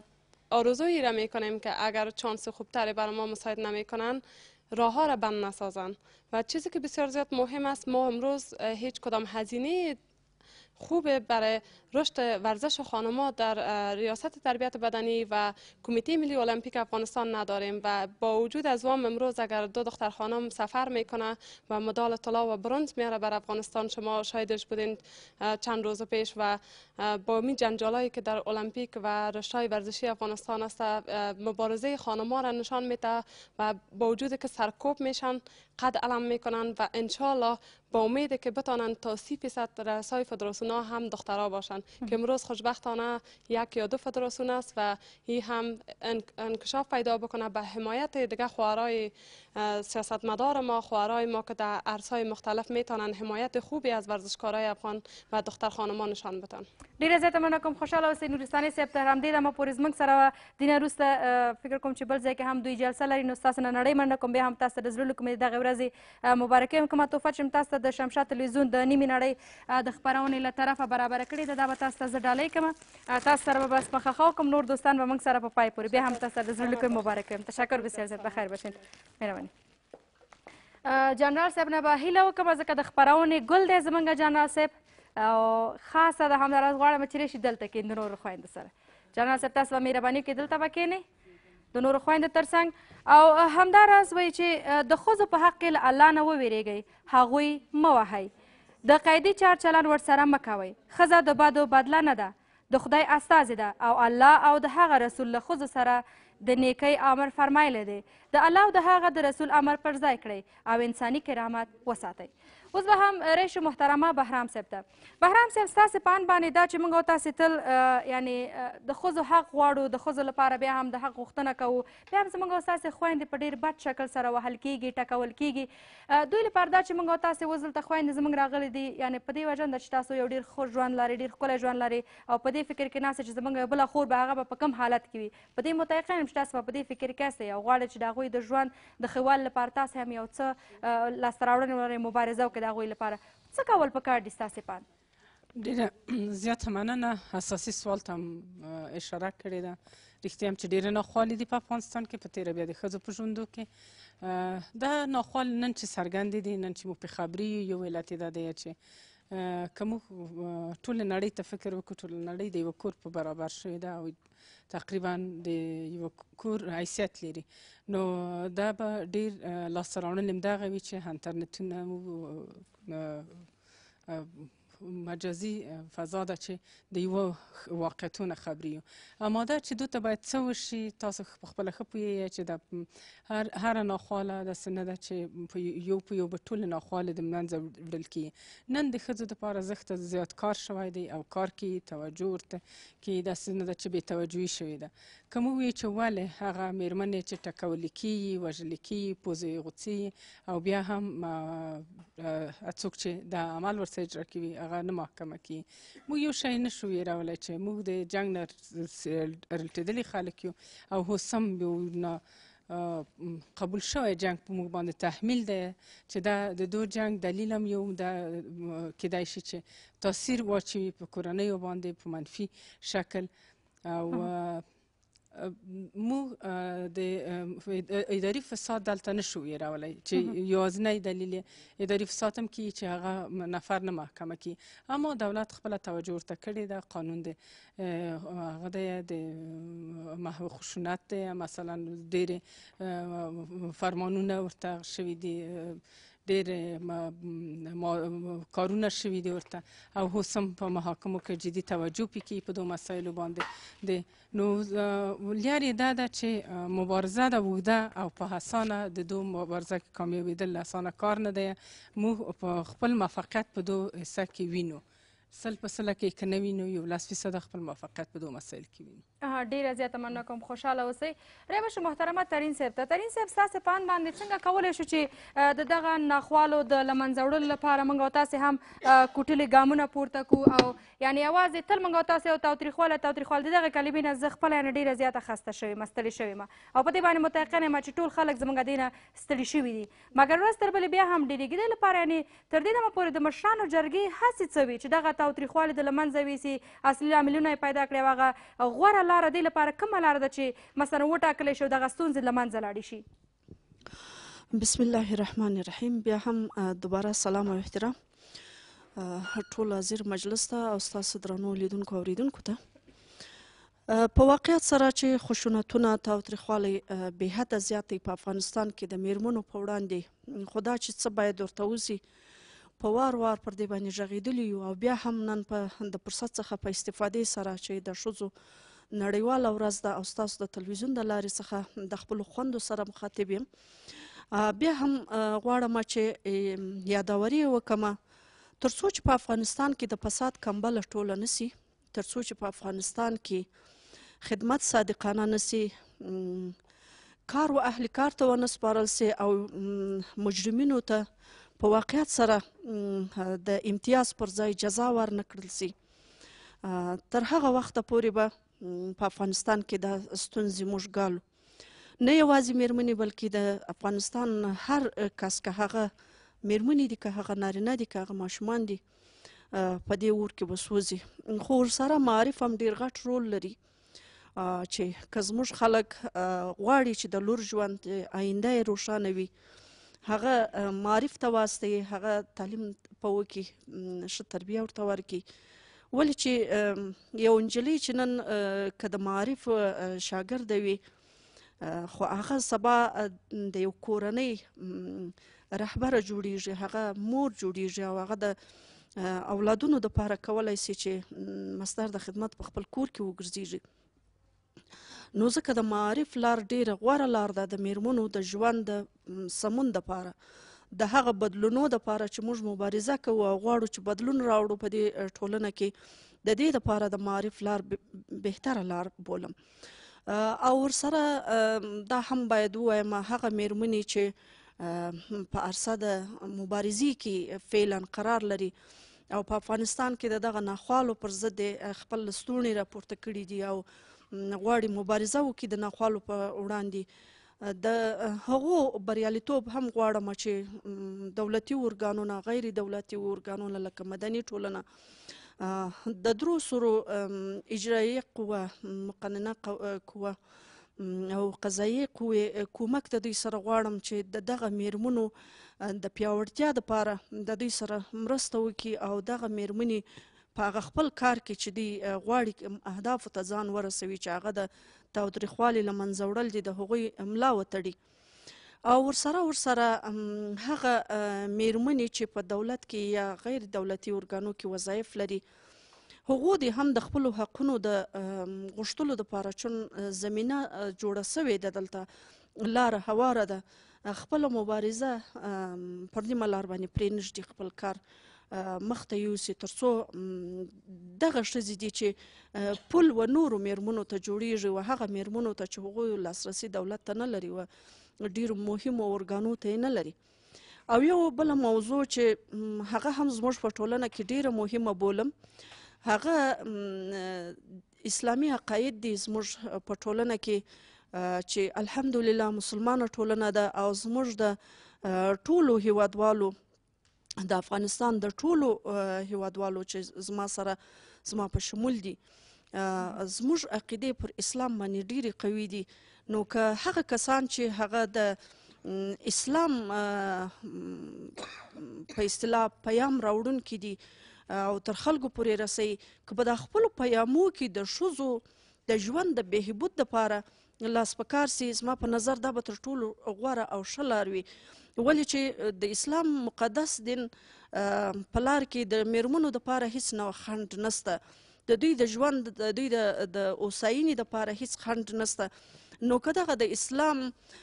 آرزویی را میکنیم که اگر چانس خوبتری برای ما مساعد نمیکنن راه ها را بند نسازن و چیزی که بسیار زیاد مهم است ما امروز هیچ کدام هزینه خوبه برای رشد ورزش خانم‌ها در ریاست تربیت بدنی و کمیته ملی المپیک افغانستان نداریم و با وجود از وام امروز اگر دو دختر خانم سفر میکنه و مدال طلا و برنز میاره بر افغانستان، شما شاهدش بودین چند روز پیش و با می جنجالایی که در المپیک و رشته‌های ورزشی افغانستان است مبارزه خانم‌ها را نشان میده و با وجود که سرکوب میشن قد علم میکنن و انشالله با امید که بتانن تا سی فیصد رؤسای فدراسیون ها هم دخترها باشن که امروز خوشبختانه یک یا دو فدراسیون است و این هم انکشاف پیدا بکنه به حمایت دیگه خواهرای سیاستمدار ما، خواهرای ما که در عرصه‌های مختلف میتونن حمایت خوبی از ورزشکارای افغان و دختر خانمان نشان بدن. ډیره زیاته مننه کوم. خوشحاله اوسئ. نورستاني صاحب ته همدې دمه پورې زموږ سره دینه وروسته فکر کوم چې بل ځای کې هم دوی جلسه لري، نو ستاسو نه نړۍ مننه کوم. بیا هم تاسو ته د زړه له کومې دغې ورځې مبارکۍ هم کومه تحفه چې م تاسو ته د شمشاد تلویزیون د نیمې نړۍ د خپرونې له طرفه برابره کړې ده دا به تاسو ته زه ډالۍ کوم. تاسو سره به بس مخه ښه وکړم. نور دوستان به موږ سره په پای پورې بیا هم تاسو ته د زړه له کومې مبارکۍ یم. تشکر بسیار زیات. بخیر باشین. مهرباني. جنرال صاحب نه به هیله وکړم ځکه د خپرونې ګل دی زموږ جنرال صاحب او خاصه د همداراز غواړم چې راشي دلته کښېني د نورو خویندو سره. جنرال صاحب تاسو به مهرباني وکړئ دلته به کښېنئ د نورو خویندو تر څنګ او همداراز وایي چې د ښځو په حق کې له الله نه وویرېږئ، هغوی مه وهئ، د قیدي چار چلند ورسره مه کوئ. ښځه د بدو بدله نه ده، د خدای استازې ده او الله او د هغه رسول له ښځو سره د نیکۍ امر فرمایلی دی. د الله او د هغه د رسول امر پر ځای کړئ او انساني کرامت وساتئ. اوس به هم راشو محترمه بهرام صاحب ته. بهرام صاحب ستاسې په اند باندې دا چې موږ او تاسې تل یعنې د ښځو حق غواړو، د ښځو لپاره بیا هم د حق غوښتنه کوو، بیا هم زموږ او ستاسې خویندې په ډېر بد شکل سره وهل کېږي، ټکول کېږي. دوی لپاره دا چې موږ او تاسې اوس دلته خویندې زموږ راغلي دي یعنې په دې وجه ده چې تاسو یو ډېر ښه ژوند لرئ، ډېر ښکلی ژوند لرئ او په دې فکر کې ناسته چې زموږ یو بله خور به هغه به په کوم حالت کې وي. په دې متیقن یم چې تاسو به په دې فکر کې یاستئ او غواړئ چې د هغوی د ژوند د ښه والي لپاره تاسې هم یو څه لاسته راوړنې ولرئ، مبارزه وکړئ د هغوی لپاره. څه کول پکار دي ستاسې په اند؟ ډېره زیاته مننه. اساسي سوال ته هم اشاره کړې ده. رښتیا هم چې ډېرې ناخوالې دي په افغانستان کې په تېره بیا د ښځو په ژوندو کې. دا ناخوالې نن چې څرګندې دي، نن چې موږ پرې خبرې یو، یو علت یې دا دی چې که موږ ټولې نړۍ ته فکر وکړو، ټوله نړۍ د یوه کور په برابر شوې ده او تقریبا د یوه کور حیثیت لري، نو دا به ډېر لاسته راوړنې همدغه وي چې انټرنټونه مو مجازي فضا ده چې د یوه واقعیتونه خبري یو. اما دا چې دوی ته باید څه وشي، تاسو په خپله ښه پوهیږئ چې د هره ناخواله داسې نه ده چې په یو په یو به ټولې ناخوالې د منځه وړل کېږي. نن د ښځو دپاره زښت زیات کار شوی دی او کار کې توجه ورته کې داسې نه ده چې بې توجهي شوې ده. که موږ ووایو چې ولې هغه مېرمنې چې ټکولې کېږي، وژلې کېږي، پوزې یې غوڅېږي او بیا هم څوک چې دا عمل ورڅخه اجرا کوي هغه نه محکمه کېږي. موږ یو شی نه شو هېرولی چې موږ د جنګ نه رټېدلي خلک یو او اوس هم یو قبول شوی جنګ په موږ باندې تحمیل دی چې دا د دو جنګ دلیل هم یو دا کیدای شي چې تاثیر واچوي په کورنیو باندې په منفي شکل. او موږ د اداري فساد دلته نشو هېرولی چې یوازینی دلیل یې اداري فساد هم کیږي چې هغه نفر نه محکمه کړي. اما دولت خپله توجه ورته کړې ده. قانون د هغه دی د محو خشونت دی، مثلا ډېرې فرمانونه ورته شوي دي، ډېر کارونه شوي دي ورته او اوس هم په محاکمو کې جدي توجه پې کېږي په دو مسایلو باندې دی. نو لیارې دا ده چې مبارزه ده اوږده او په اسانه د دو مبارزه کې کامیابېدل اسانه کار نه دی. موږ په خپل موفقیت په دو حصه کې وینو، سل په سله کې که نه وینو یو لس فیصده خپل موفقیت په دو مسایل کې وینو. ډېره زیاته مننه کوم، خوشحاله اوسئ. رایبه شو محترمه ترین صاحب ته. ترین صاحب ستاسې په اند باندې څنګه کولی شو چې د دغه ناخوالو د له منځه وړلو لپاره موږ او تاسې هم کوټلي ګامونه پورته کړو او یعنې یوازې تل موږ او تاسې او تاوتریخوالی تاوتریخوالی د دغې کلمې نه زه خپله یعنې ډېره زیاته خسته شوې یم، ستړې شوې یم او په دې باندې متیقن یم چې ټول خلک زموږ دې نه ستړي شوي دي. مګر ورځ تر بلې بیا هم ډېرېږي. دې لپاره یعنې تر دې دمه پورې د مشرانو جرګې هڅې څه وي چې دغه تاوتریخوالی د له منځه ویسي، اصلي لاملونه یې پیدا کړي او هغه غوره لاره دې لپاره کومه لاره ده چې مثلا وټاکلی شي او دغه ستونزې له منځه لاړې شي؟ بسم الله الرحمن الرحیم. بیا هم دوباره سلام او احترام ټول حاضر مجلس ته او ستاسو درنو لیدونکو او اورېدونکو ته. په واقعیت سره چې خشونتونه، تاوتریخوالی بې حده زیات دی په افغانستان کې د میرمنو په وړاندې، خو دا چې څه باید ورته وسي په وار وار پر دې باندې غږېدلي یو او بیا هم نن په د فرصت څخه په استفادې سره چې د ښځو نړیواله ورځ ده او ستاسو د تلویزیون د لارې څخه د خپلو خویندو سره مخاطب یم، بیا هم غواړم چې یاداوري یې وکړم تر څو چې په افغانستان کې د فساد کمبله ټوله نه سي، تر څو چې په افغانستان کې خدمت صادقانه نه سي، کار و اهل کار ته ونه سپارل سي او مجرمینو ته په واقعیت سره د امتیاز پر ځای جزا ورنه کړل سي، تر هغه وخته پورې به په افغانستان کې دا ستونزې موږ ګالو. نه یوازې میرمنې بلکې د افغانستان هر کس که هغه میرمنې دي که هغه نارینه دي که هغه ماشومان دي په دې اور کې به سوځي. خو ورسره معارف هم ډېر غټ رول لري چې که زموږ خلک غواړي چې د لور ژوند آینده یې روښانه وي، هغه معارف ته واستوي، هغه تعلیم په وکړي، ښه تربیه ورته ورکړي. ولې چې یو نجلۍ چې نن که د معارف شاګرده وي خو هغه سبا د یو کورنۍ رهبره جوړیږي، هغه مور جوړیږي او هغه د اولادونو دپاره کولی سي چې مصدر د خدمت په خپل کور کې وګرځېږي. نو ځکه د معارف لار ډېره غوره لار ده د میرمنو د ژوند د سمون دپاره، د هغه بدلونو دپاره چې موږ مبارزه کوو او غواړو چې بدلون راوړو په دې ټولنه کې، د دې دپاره د معارف لار بهتره لار بولم. او ورسره دا هم باید ووایم هغه میرمنې چې په عرصه د مبارزې کې فعلا قرار لري او په افغانستان کې د دغه ناخوالو پر ضد خپل لستوڼي راپورته کړي دي او غواړي مبارزه وکړي د ناخوالو په وړاندې، د هغو بریالیتوب هم غواړم چې دولتي ارګانونه، غیر دولتي ارګانونه لکه مدني ټولنه، د درو سرو اجرایي قوه، مقننه قوه او قضایي قوې کومک د دوی سره غواړم چې د دغه میرمنو د پیاوړتیا دپاره د دوی سره مرسته وکړي او دغه میرمنې په هغه خپل کار کې چې دوی غواړي اهدافو ته ځان ورسوي چې هغه د تاوتریخوالي له منځه وړل دي، د هغوی ملا وتړي. او ورسره ورسره هغه میرمنې چې په دولت کې یا غیر دولتي ارګانو کې وظایف لري هغو د هم د خپلو حقونو د غوښتلو دپاره چون زمینه جوړه سوې ده دلته لاره هواره ده خپله مبارزه پر نیمه لار باندې پرېنږدي خپل کار مخته یوسي تر څو دغه ښځې دي چې پل و نورو میرمنو ته جوړیږي و هغه میرمنو ته چې هغوی لاسرسي دولت ته نه لري و ډیرو مهمو ارګانو ته یې نه لري. او یو بله موضوع چې هغه هم زموږ په ټولنه کې ډیره مهمه بولم هغه اسلامي عقاید دي زموږ په ټولنه کې چې الحمدلله مسلمانه ټولنه ده او زموږ د ټولو هیوادوالو د افغانستان د ټولو هیوادوالو چې زما سره زما په شمول دي زموږ عقیدې پر اسلام باندې ډیرې قوي دي. نو که هغه کسان چې هغه د اسلام په اصطلاح پیام راوړونکي دي او تر خلکو پورې رسوي که به د خپلو پیامو کې د ښځو د ژوند د بهبود دپاره لاس په کار سي زما په نظر دا به تر ټولو غوره او ښه لار وي. ولې چې د اسلام مقدس دین په لار کې د میرمنو دپاره هیڅ نوع خنډ نسته د دوی د ژوند د دوی د اوساینې دپاره هیڅ خنډ نسته. نو که دغه د اسلام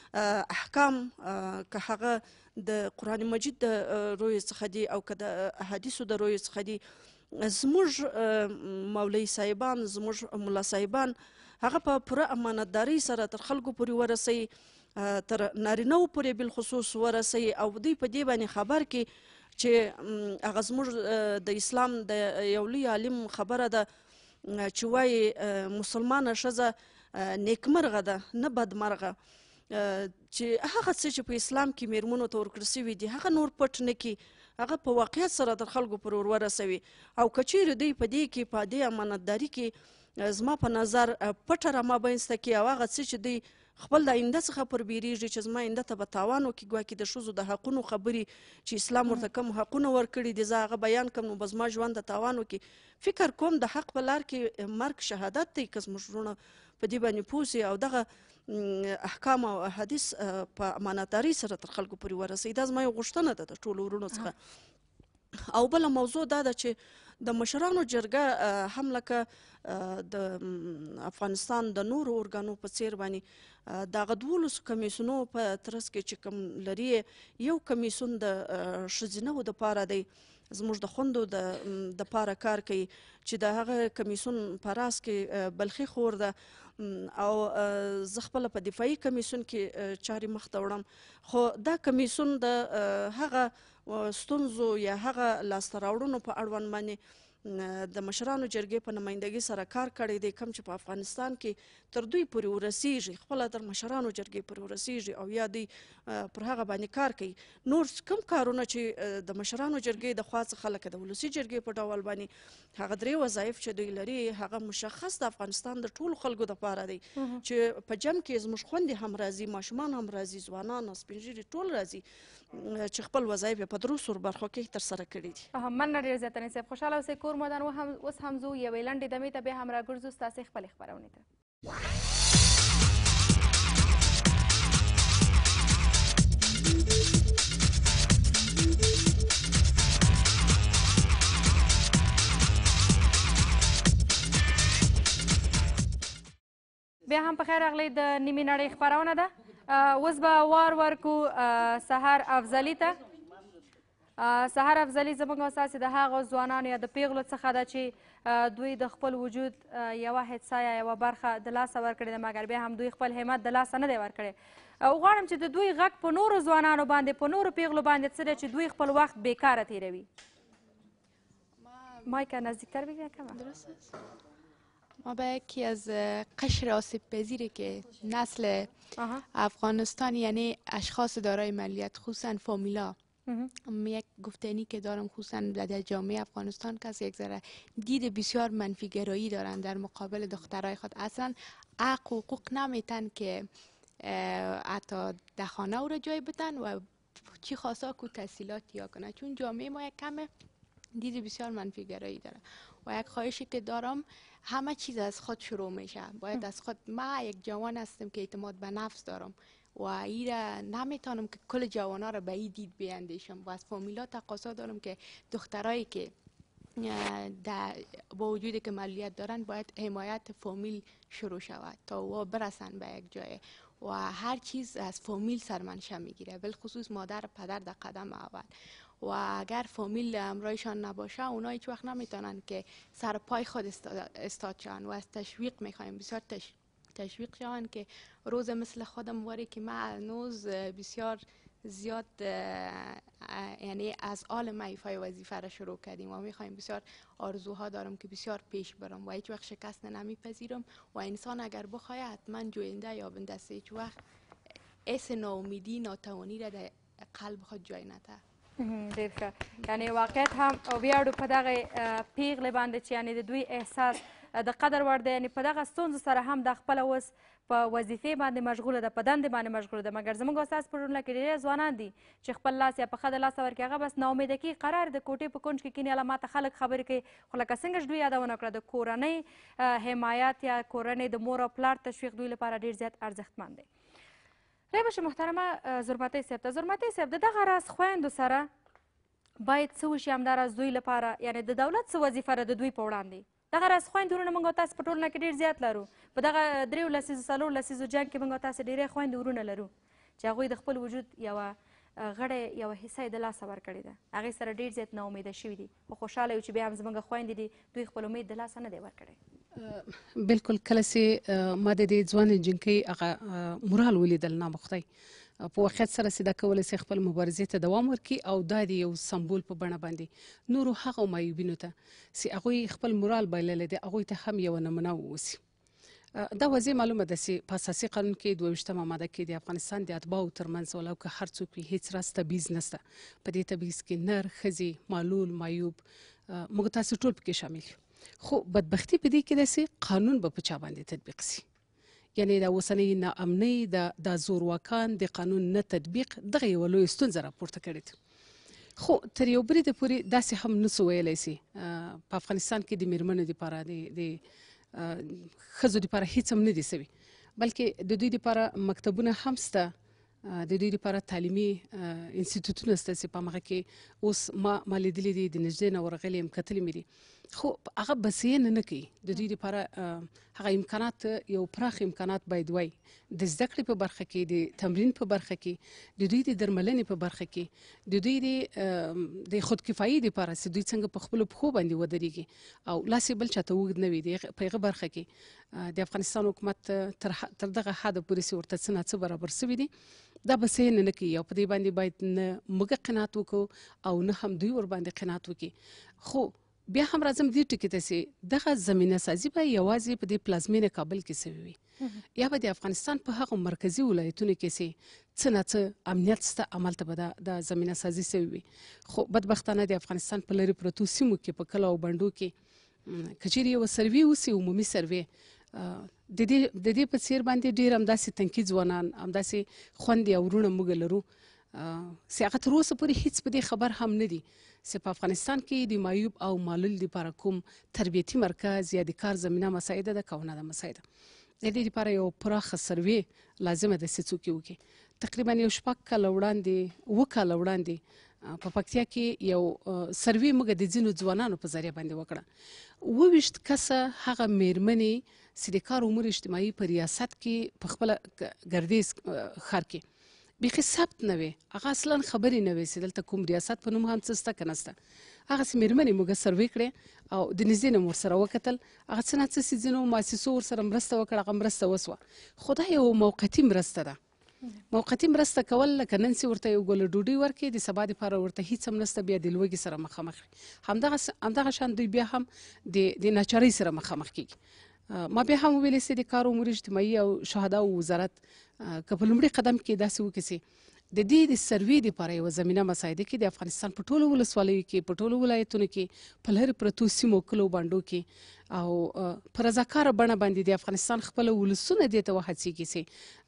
احکام که هغه د قرآن مجید د روی څخه دي او که د احادیثو د روی څخه دي زموږ مولوي صاحبان زموږ ملا صاحبان هغه په پوره امانتدارۍ سره تر خلکو پورې ورسوي تر نارینهو پورې بالخصوص ورسوي او دوی په دې باندې خبر کړي چې هغه زموږ د اسلام د یو لوی عالم خبره ده چې وایي مسلمانه ښځه نیکمرغه ده نه بدمرغه چې هغه څه چې په اسلام کې میرمنو ته ورکړل سوي دي هغه نور پټ نه کړي هغه په واقعیت سره تر خلکو پورې ور ورسوي او که چیرې دوی په دې کې په دې امانتداري کې زما په نظر پټه رامابینځته کړي او هغه څه چې دوی خپل د آینده څخه پر بیریږي چې زما آینده ته به تاوان وکړي ګواکې د ښځو د حقونو خبرې چې اسلام ورته کوم حقونه ورکړي دي زه هغه بیان کړم نو به زما ژوند ته تاوان وکړي. فکر کوم د حق په لار کې مرګ شهادت دی که زموږ وروڼه په دې باندې پوه سي او دغه احکام او احادیث په امانتدارۍ سره تر خلکو پورې ورسوي. دا زما یو غوښتنه ده د ټولو وروڼو څخه. او بله موضوع دا ده چې د مشرانو جرګه هم لکه د افغانستان د نورو ارګانو په څیر باندې د هغه دولسو کمیسیونو په ترڅ کې چې کوم لري یو کمیسیون د ښځینهو دپاره دی زموږ د خوندو دپاره کار کوي چې د هغه کمیسیون په راس کې بلخي خور ده او زه خپله په دفاعي کمیسیون کې چارې مخته وړم خو دا کمیسیون د هغه ستونزو یا هغه لاسته راوړنو په اړوند باندې د مشرانو جرګې په نمایندګۍ سره کار کړی دی کوم چې په افغانستان کې تر دوی پورې ورسیږي خپله تر مشرانو جرګې پورې ورسیږي او یا دوی پر هغه باندې کار کوي. نور کوم کارونه چې د مشرانو جرګې د خوا څخه لکه د ولسي جرګې په ډول باندې هغه درې وظایف چې دوی لري هغه مشخص د افغانستان د ټولو خلکو دپاره دی چې په جمع کې زموږ خویندې هم راځي ماشومان هم راځي ځوانان سپین ږیري ټول راځي چې خپل وظایف یې په درو سور برخو کې ترسره کړي دي. مننه ډېر زیاته انیس صاحب خوشحاله اوسئ کور مودان اوس هم ځو یوې لنډې دمې ته بیا هم راګرځو ستاسې خپلې خپرونې ته. بیا هم په خیر راغلی د نیمې نړۍ خپرونه ده. اوس به وار ورکو سحر افضلي ته. سحر افضلي زموږ او ستاسې د هغو ځوانانو یا د پیغلو څخه ده چې دوی د خپل وجود یوه حصه یا یوه برخه د لاسه ورکړې ده مګر بیا هم دوی خپل همت د لاسه نه دی ورکړی. غواړم چې د دوی غږ په نورو ځوانانو باندې په نورو پیغلو باندې څه دی چې دوی خپل وخت بیکاره تیروي. مایکه نزدیکتر بگیره کمه. درست است. ما به یکی از قشر آسیب پذیری که نسل افغانستان یعنی اشخاص دارای ملیت خصوصا فامیلا یک گفتنی که دارم خصوصا در جامعه افغانستان که یک ذره دید بسیار منفی گرایی دارن در مقابل دخترای خود اصلا حق و حقوق نمیتن که حتی در خانه او را جای بدن و چی خواستا کو تحصیلات یا کنه چون جامعه ما یک کم دید بسیار منفی گرایی داره و یک خواهشی که دارم همه چیز از خود شروع میشه باید از خود ما یک جوان هستم که اعتماد به نفس دارم و ایره نمیتونم که کل جوانا را به این دید بیندیشم و از فامیلا تقاضا دارم که دخترایی که در با وجودی که معلولیت دارن باید حمایت فامیل شروع شود تا و برسن به یک جای و هر چیز از فامیل سرمنشه میگیره، بالخصوص مادر پدر در قدم اول. و اگر فامیل همراهشان نباشه اونا هیچ وقت نمیتونن که سر پای خود استاد شون و از تشویق میخوایم بسیار تش... تشویق شون که روز مثل خودم واری که من هنوز بسیار زیاد یعنی از آل ما ایفای وظیفه را شروع کردیم و میخوایم بسیار آرزوها دارم که بسیار پیش برم و هیچ وقت شکست نمیپذیرم و انسان اگر بخواه حتما جوینده یا بنده است، هیچ وقت اس ناامیدی ناتوانی را در قلب خود جای نده. ډېر ښه، یعنې واقعیت هم ویاړو په دغه پیغلې باندې چې یعنې د دوی احساس د قدر وړ دی، یعنې په دغه ستونزو سره هم دا خپله اوس په وظیفې باندې مشغوله ده، په دندې باندې مشغوله ده. مګر زموږ استاد په ټولنه کې ډېر ځوانان دي چې خپل لاس یا پښه د لاسه ورکړي، هغه بس ناامیده کېږي، قرار د کوټې په کونج کې کیني، اله ماته خلک خبرې کوي. خو لکه څنګه چې دوی یادونه کړه، د کورنۍ حمایت یا کورنۍ د مور او پلار تشویق دوی لپاره ډېر زیات ارزښتمند دی. ریبش محترمه زرمتۍ صاحب ته، زرمتۍ صاحب د دغه راز خویندو سره باید څه وشي همداراز دوی لپاره، یعنې د دولت څه وظیفه ده د دوی په وړاندې؟ دغه راز خویندې ورونه موږ او تاسو په ټولنه کې ډېر زیات لرو. په دغه دریو لسیزو څلور لسیزو جنګ کې موږ او تاسو ډېری خویندې ورونه لرو چې هغوی د خپل وجود یوه غړی یوه حصه یې د لاسه ورکړې ده، هغې سره ډېر زیات ناامیده شوي دي، خو خوشحاله یو چې بیا هم زموږ خویندې دي دوی خپل امید د لاسه نه دی ورکړی. بالکل کله چې ما د دې ځوانې جنکۍ هغه مورال ولیدل نامختی په واقعیت سره چې دا کولی شي خپل مبارزې ته دوام ورکړي او دا د یو سمبول په بڼه باندې نورو هغو معیوبینو ته چې هغوی خپل مورال بایللی دی هغوی ته هم یوه نمونه واوسي. دا واضح معلومه ده چې په اساسي قانون کې دوه ویشتمه ماده کې د افغانستان د اتباعو ترمنځ ولو که هر څوک وي هېڅ راز تبعیض نشته. په دې تبعیض کې نر، ښځې، معلول، معیوب موږ تاسو ټول پکې شامل یو. خو بدبختي په دې کې ده چې قانون به په چا باندې تطبیق سي، یعنې د اوسنۍ ناامنۍ د زورواکان د قانون نه تطبیق دغه یوه لویه ستونزه راپورته کړې ده. خو تر یو بریده پورې داسې هم نسو ویلی سي په افغانستان کې د میرمنو دپاره د ښځو دپاره هېڅ هم نه دي سوي، بلکې د دوی دپاره مکتبونه هم شته، د دوی دپاره تعلیمي انسټیټوټونه شته چې په همغه کې اوس ما ما لیدلي دي، د نږدې نه ورغلي یم، کتلي مې دي، خو هغه بسیینه نه کوي. د دوی دپاره هغه امکانات یو پراخ امکانات باید وای د زده کړې په برخه کې، د تمرین په برخه کې، د دوی د درملنې په برخه کې، د دوی د خودکفایي دپاره چې دوی څنګه په خپلو پښو باندې ودرېږي او لاس یې بل چاته اوږد نه وي. په هغه برخه کې د افغانستان حکومت تر دغه حده پورې چې ورته څه ناڅه برابر سوي دي، دا بسیینه نه کوي او په دې باندې باید نه موږ قناعت وکړو او نه هم دوی ورباندې قناعت وکړي. خو بیا هم راځم دې ټکي ته چې دغه زمینه سازي به یوازې په دې پلازمینه کابل کې سوي وي یا به د افغانستان په هغو مرکزي ولایتونو کې چې څه نه څه امنیت شته همالته به د زمینه سازي سوي وي. خو بدبختانه د افغانستان په لرې پرتو سیمو کې په کلو او بنډو کې که چیرې یوه سروې وسي، عمومي سروې، د دې په څیر باندې ډېر همداسې تنکي ځوانان، همداسې خویندې او وروڼه موږ لرو چې هغه تر اوسه پورې هېڅ په دې خبر هم نه دي چې په افغانستان کې د معیوب او معلول دپاره کوم تربیتي مرکز یا د کار زمینه مساعده ده که ونه ده مساعده. د دې دپاره یو پراخه سروې لازمه ده چې څوک یې وکړي. تقریبا یو شپږ کاله وړاندې اووه کاله وړاندې په پکتیا کې یو سروې موږ د ځینو ځوانانو په ذریعه باندې وکړه. اووه ویشت کسه هغه میرمنې چې د کار امور اجتماعي په ریاست کې په خپله ګردیز ښار کې بیخي ثبت نه وې، هغه اصلا خبرې نه وې چې دلته کوم ریاست په نوم هم څه شته که نه شته. هغسې میرمنې موږ سروې کړې او د نږدې نه مو ورسره وکتل، هغه څه نه څه چې ځینو مؤسسو ورسره مرسته وکړه، هغه مرسته وسوه. خو دا یو موقتي مرسته ده. موقتي مرسته کول لکه نن چې ورته یو ګوله ډوډۍ ورکړي، د سبا دپاره ورته هېڅ هم نشته، بیا د لوږې سره مخامخ وي. همدغه شان دوی بیا هم د ناچارۍ سره مخامخ کېږي. ما بیا هم وویلی چې د کار امور اجتماعي او شهداو وزارت که په لومړي قدم کې داسې وکړي چې د دې د سروې دپاره یوه زمینه مساعده کې د افغانستان په ټولو ولسوالیو کې، په ټولو ولایتونو کې، په لرې پرتو سیمو کلو بانډو کې او په رضاکاره بڼه باندې د افغانستان خپله ولسونه دې ته وهڅېږي چې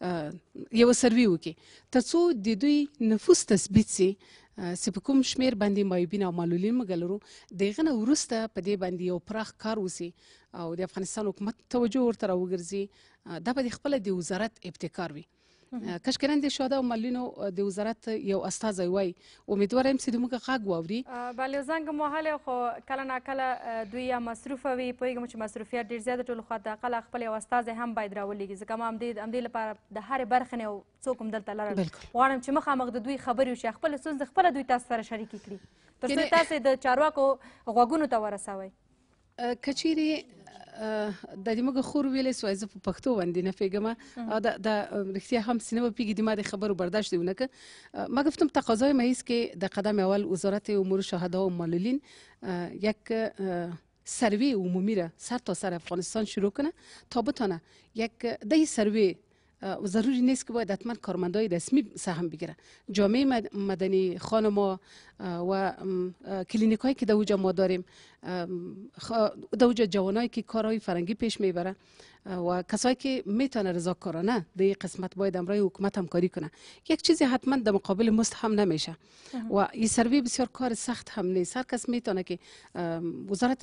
یوه سروې وکړي تر څو د دوی نفوس تثبیت سي چې په کوم شمېر باندې معیوبین او معلولین موږ لرو، د هغه نه وروسته په دې باندې یو پراخ کار وسي او د افغانستان حکومت توجه ورته راوګرځي. دا به د خپله د وزارت ابتکار وي کشکرند شاده و ملینو د وزارت یو استازی وای امیدوارم چې موږ غږ واوري. بله زنګ موهله خو کله ناکله دوی یا مصروفه وي پوهېږم چې مصروفیت ډېر زیات ټولو خوا د اقل خپل یو استازی هم باید راولېږي ځکه ما همدې لپاره د هرې برخې نه یو څوک هم دلته لرل غواړم چې مخامخ د دوی خبرې وشي خپله ستونزې خپله دوی تاسو سره شریکې کړي تر څو تاسې د چارواکو غوږونو ته ورسوئ. که چیرې د دې موږ خور ویلی سوای زه په پښتو باندې نه پوهېږم او د رښتیا هم سینه بپیږي د ما د خبرو برداشت ونه که ما گفتم تقاضای ما است که در قدم اول وزارت امور شهدا و معلولین یک سروی عمومی را سر تا سر افغانستان شروع کنه تا بتانه یک ده سروی و ضروری نیست که باید حتما کارمندای رسمی سهم بگیره جامعه مدنی خانما و کلینیک هایی که در اوجا ما داریم در اوجا جوانایی که کارهای فرنگی پیش میبره و کسایی که میتونه رضاکارانه در این قسمت باید امرای حکومت همکاری کنه. یک چیزی حتما در مقابل مزد هم نمیشه و این سروی بسیار کار سخت هم نیست. هر کس میتونه که وزارت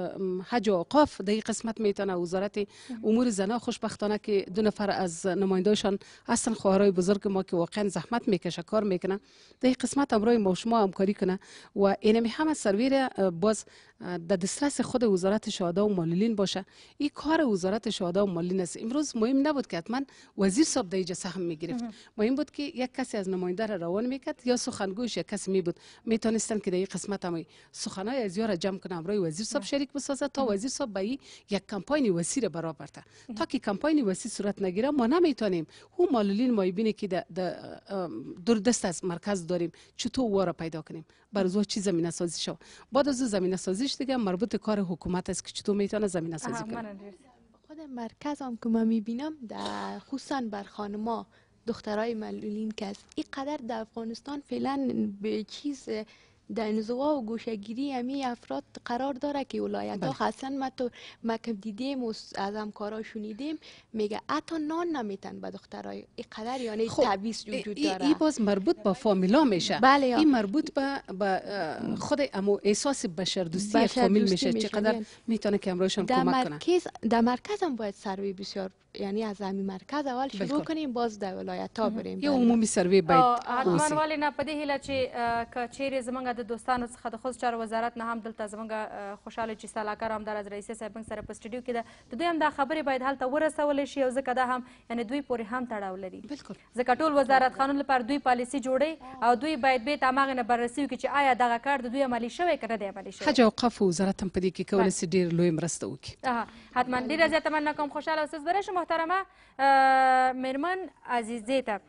حج و اوقاف در این قسمت میتونه وزارت امور زنا خوشبختانه که دو نفر از نمایندهشان هستن خواهرای بزرگ ما که واقعا زحمت میکشه کار میکنه در این قسمت امرای ما شما همکاری کنه و اینمی همه سروی را باز در دسترس خود وزارت شهدا و معلولین باشه. این کار وزارت شهدا و معلولین است. امروز مهم نبود که حتما وزیر صاحب در اینجا سهم میگرفت مهم بود که یک کسی از نماینده را روان میکرد یا سخنگویش یک کسی می بود میتونستن که در این قسمت هم سخنای از یار جمع کنه امرای وزیر صاحب شریک بسازه تا وزیر صاحب به یک کمپاین وسیع برآورده تا که کمپاین وسیع صورت نگیره ما نمیتونیم او معلولین ما ببینه که در دور دست از مرکز داریم چطور واره پیدا کنیم برای چی زمینه سازی شو بعد از زمینه سازیش دیگه مربوط کار حکومت است که چطور میتونه زمینه سازی کنه. خود مرکز هم که ما میبینم در خصوصا بر خانما دخترای معلولین که است این قدر در افغانستان فعلا به چیز در انزوا و گوشهگیری همی افراد قرار داره که ولایت ها خاصا ما تو ما که دیدیم و از همکارا شنیدیم میگه حتی نان نمیتن به دخترای این قدر یعنی تبعیض وجود داره. این باز مربوط به فامیلا میشه. بله این مربوط به به خود امو احساس بشردوستی بشر فامیل میشه چقدر میتونه که امروزشان کمک کنه. در مرکز هم باید سروی بسیار یعنی از همین مرکز اول شروع بلکل. کنیم باز در ولایت ها بریم یه عمومی سروی باید حتما ولی نه په دې هیله چې که چیرې زمونږ د دوستانو څخه د خصوصي چارو وزارت نه هم دلته زمونږ خوشحاله چې سلاکار همداراز رئیسه صاحب موږ سره په سټوډیو کې ده د دوی هم دا خبرې باید هلته ورسولی شي او ځکه دا هم یعنې دوی پورې هم تړاو لري ځکه ټول وزارت خانون لپاره دوی پالیسي جوړوي او دوی باید بېرته هماغې نه بررسي وکړي چې آیا دغه کار د دوی عملي شوی که نه دی عملي شوی. حج اوقاف وزارت هم په دې کې کولی شي ډېر لوی مرسته وکړي. حتما ډېره زیاته مننه کوم خوشحاله استاد برش محترمه میرمن عزیزې ته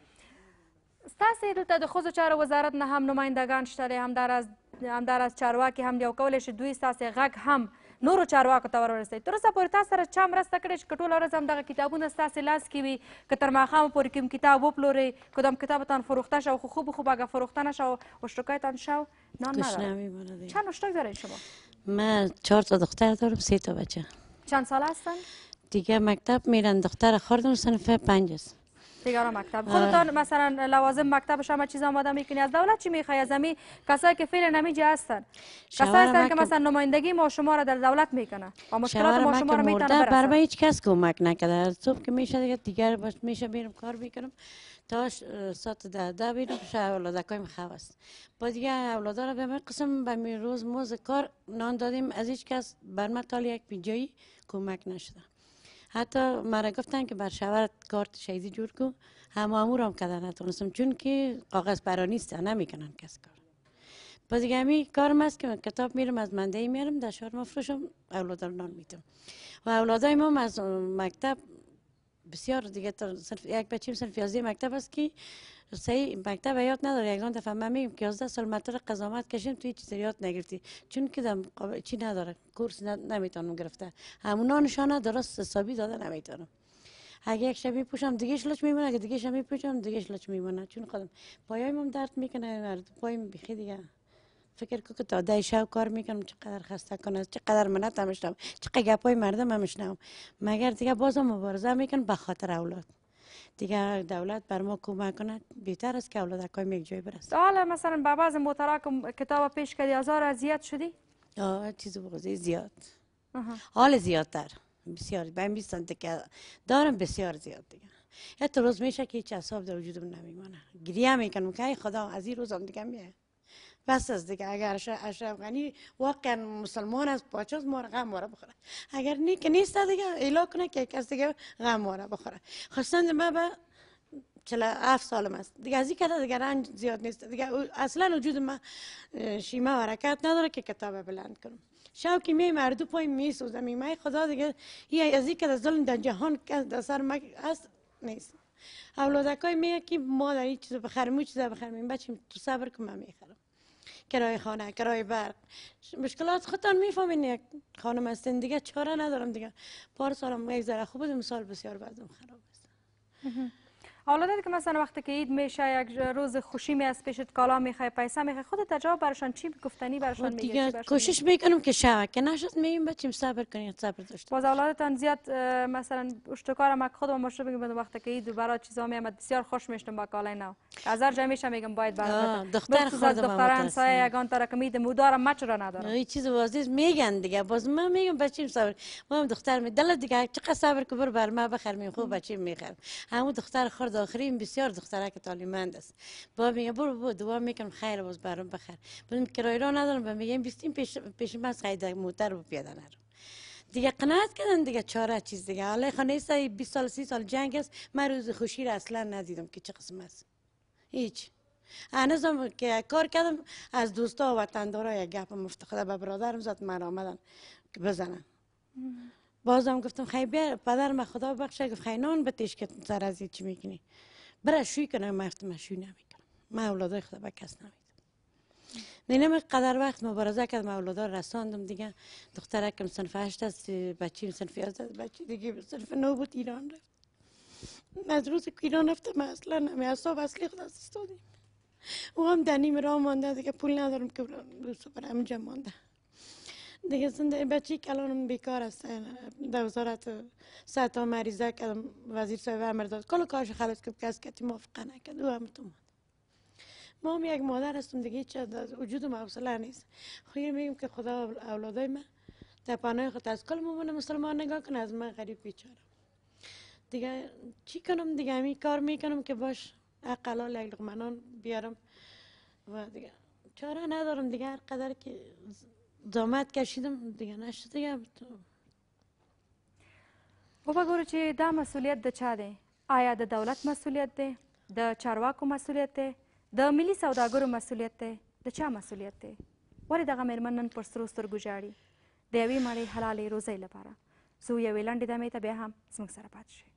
ستاسې دلته د ښځو چارو وزارت نه هم نمایندګان شته دی همداراز همداراز چارواکي هم دی او کولی شي دوی ستاسې غږ هم نورو چارواکو ته ور ورسوي. تر اوسه پورې تاسو سره چا مرسته کړې چې که ټوله ورځ هم دغه کتابونه ستاسې لاس کې وي که تر ماښامه پورې کوم کتاب وپلورئ کدام کتابتان فروخته شو خب خوب خوب اگر فروخته نشو اشتراکایتان شو نان نداره. چند اشتراک دارین شما؟ من چهار تا دختر دارم سه تا بچه. چند سال هستن؟ دیگه مکتب میرن دختر خواردم صنف پنج است. دیگه مکتب خودتان مثلا لوازم مکتب شما چیز آماده میکنی از دولت چی میخوای از امی کسایی که فعلا نمیجا هستن کسایی هستن که مثلا نمایندگی ما شما را در دولت میکنه و مشکلات ما شما را میتونه برسه. برای هیچ کس کمک نکرده صبح که میشه دیگه دیگر باش میشه بیرم کار میکنم تا ساعت ده ده بیرم پیش اولادکایم خواست با دیگه اولادا را به من قسم به می روز موز کار نان دادیم از هیچ کس بر من تالی یک پیجایی کمک نشده. حتی مرا گفتن که بر شوهرت کارت شهیدی جور کو هم امور هم کردن نتونستم چون که کاغذ پرا نیست نمیکنن کس کار. پس دیگه همی کارم است که کتاب میرم از منده میارم در شهر مفروشم اولاد رو نان میدم و اولادای ما از مکتب بسیار دیگه صرف یک بچیم صرف یازده مکتب است که صحیح مکتب یاد نداره. یک دفعه من میگم که یازده سال مطالعه قضاوت کشیم توی چیز یاد نگرفتی چون که دم چی نداره کورس نمیتونم گرفته همونا نشانه درست حسابی داده نمیتونم. اگه یک شب میپوشم دیگه شلوچ میمونه اگه دیگه شب میپوشم دیگه شلوچ میمونه چون خودم پایایم هم درد میکنه پایم بخی دیگه فکر کو که تا ده شب کار میکنم چقدر خسته کنه چقدر منت هم میشنم چقدر گپای مردم هم میشنم مگر دیگه بازم مبارزه میکنم به خاطر اولاد دیگه دولت بر ما کمک کنه بهتر است که اولادکایم یک جای برسه. حالا مثلا با بعض موتراکم کتاب پیش کردی هزار اذیت شدی؟ آه چیز بغضی زیاد حال زیادتر بسیار به این بیستن که دارم بسیار زیاد دیگه حتی روز میشه که هیچ اعصاب در وجودم نمیمانه، گریه میکنم که ای خدا از این روز هم دیگه میه بس از دیگه. اگر اشرف غنی واقعا مسلمان است پاچاست ما غم ما بخوره، اگر نی که نیست دیگه الا کنه که کس دیگه غم ما بخوره. خواستند ما به چهل و هفت سالم است دیگه، از این کده دیگه رنج زیاد نیست دیگه، اصلا وجود ما شیمه و حرکت نداره که کتاب بلند کنم. شوکی می مردو پای می سوزم می خدا دیگه یه از این کده ظلم در جهان که در سر ما است نیست. اولادکای میگه که ما در این چیز بخریم اون چیز بخریم، بچیم تو صبر کن من میخرم. کرایه خانه، کرایه برق، مشکلات خودتان میفهمین. یک خانم هستین دیگه چاره ندارم دیگه. پار سالم یک ذره خوب بود، مثال بسیار بعدم خراب است. اولادت که مثلا وقتی که عید میشه یک روز خوشی می است پیشت کالا میخوای پیسه میخوای خودت جواب براشون چی گفتنی براشون میگی؟ دیگه کوشش میکنم که شوه که نشد میگیم بچیم صبر کنید صبر داشته باز اولادتان زیاد مثلا اشتکار ما خودم ماشو بگم وقتی که عید برای چیزا میامد بسیار خوش میشتم با کالای نو از هر جا میشه میگم باید برات دختر خوردم دختر همسایه یگان تر که مید مودارم مچرا ندارم این چیز واسه میگن دیگه. باز من میگم بچیم صبر، ما دختر می دل دیگه چقدر صبر که بر ما بخر می خوب بچیم میخرم. همون دختر خورد آخرین بسیار دختره که تعلیمند است با میگه برو برو دعا میکنم خیر باز برام بخر. بدون کرایه را ندارم میگم بیستیم پیش پیش ما قید موتر و پیاده نرو دیگه. قناعت کردن دیگه چاره چیز دیگه. حالا خانه است بیست سال سی سال جنگ است، من روز خوشی را اصلا ندیدم که چه قسم است هیچ. هنوزم که کار کردم از دوستا و وطندارا یک گپ مفتخده به برادرم زد من آمدن که بزنم. بازم گفتم خیلی بیا پدر ما خدا بخشه، گفت خیلی نان بتیش که سر از چی میکنی برای شوی کنم. من گفتم شوی نمیکنم، من اولادای خدا به کس نمیدم. نینم قدر وقت مبارزه کردم اولادار رساندم دیگه. دختره که صنف هشت است، بچیم صنف یازده، بچه دیگه صنف نو بود ایران رفت. از روز که ایران رفتم من اصلا نمی اصاب اصلی خود از استادیم او هم دنیم را مانده دیگه، پول ندارم که برای همینجا مانده دیگه. زنده بچه که الان بیکار است در وزارت صحت ها مریضه کردم، وزیر صاحب امر داد کل کارش خلاص که کس کتی موافقه نکرد. او هم تو ماند. ما هم یک مادر هستم دیگه، چه وجودم حوصله نیست. خیلی میگم که خدا اولادای من در پناه خود از کل مامان مسلمان نگاه کنه، از من غریب بیچاره دیگه. چی کنم دیگه، همین کار میکنم که باش حلال یک لقمه بیارم و دیگه چاره ندارم دیگه. هر قدر که زحمت کشیدم دیگه نشد دیگه. بابا ګورو چې دا مسؤلیت د چا دی؟ آیا د دولت مسؤلیت دی؟ د چارواکو مسؤلیت دی؟ د ملي سوداګرو مسؤلیت دی؟ د چا مسؤلیت دی؟ ولې دغه مېرمن نن پر سرو سترګو ژاړي د یوې مړۍ حلالې روزۍ لپاره؟ زه یوې لنډې دمې ته بیا هم زموږ سره پاتې شئ.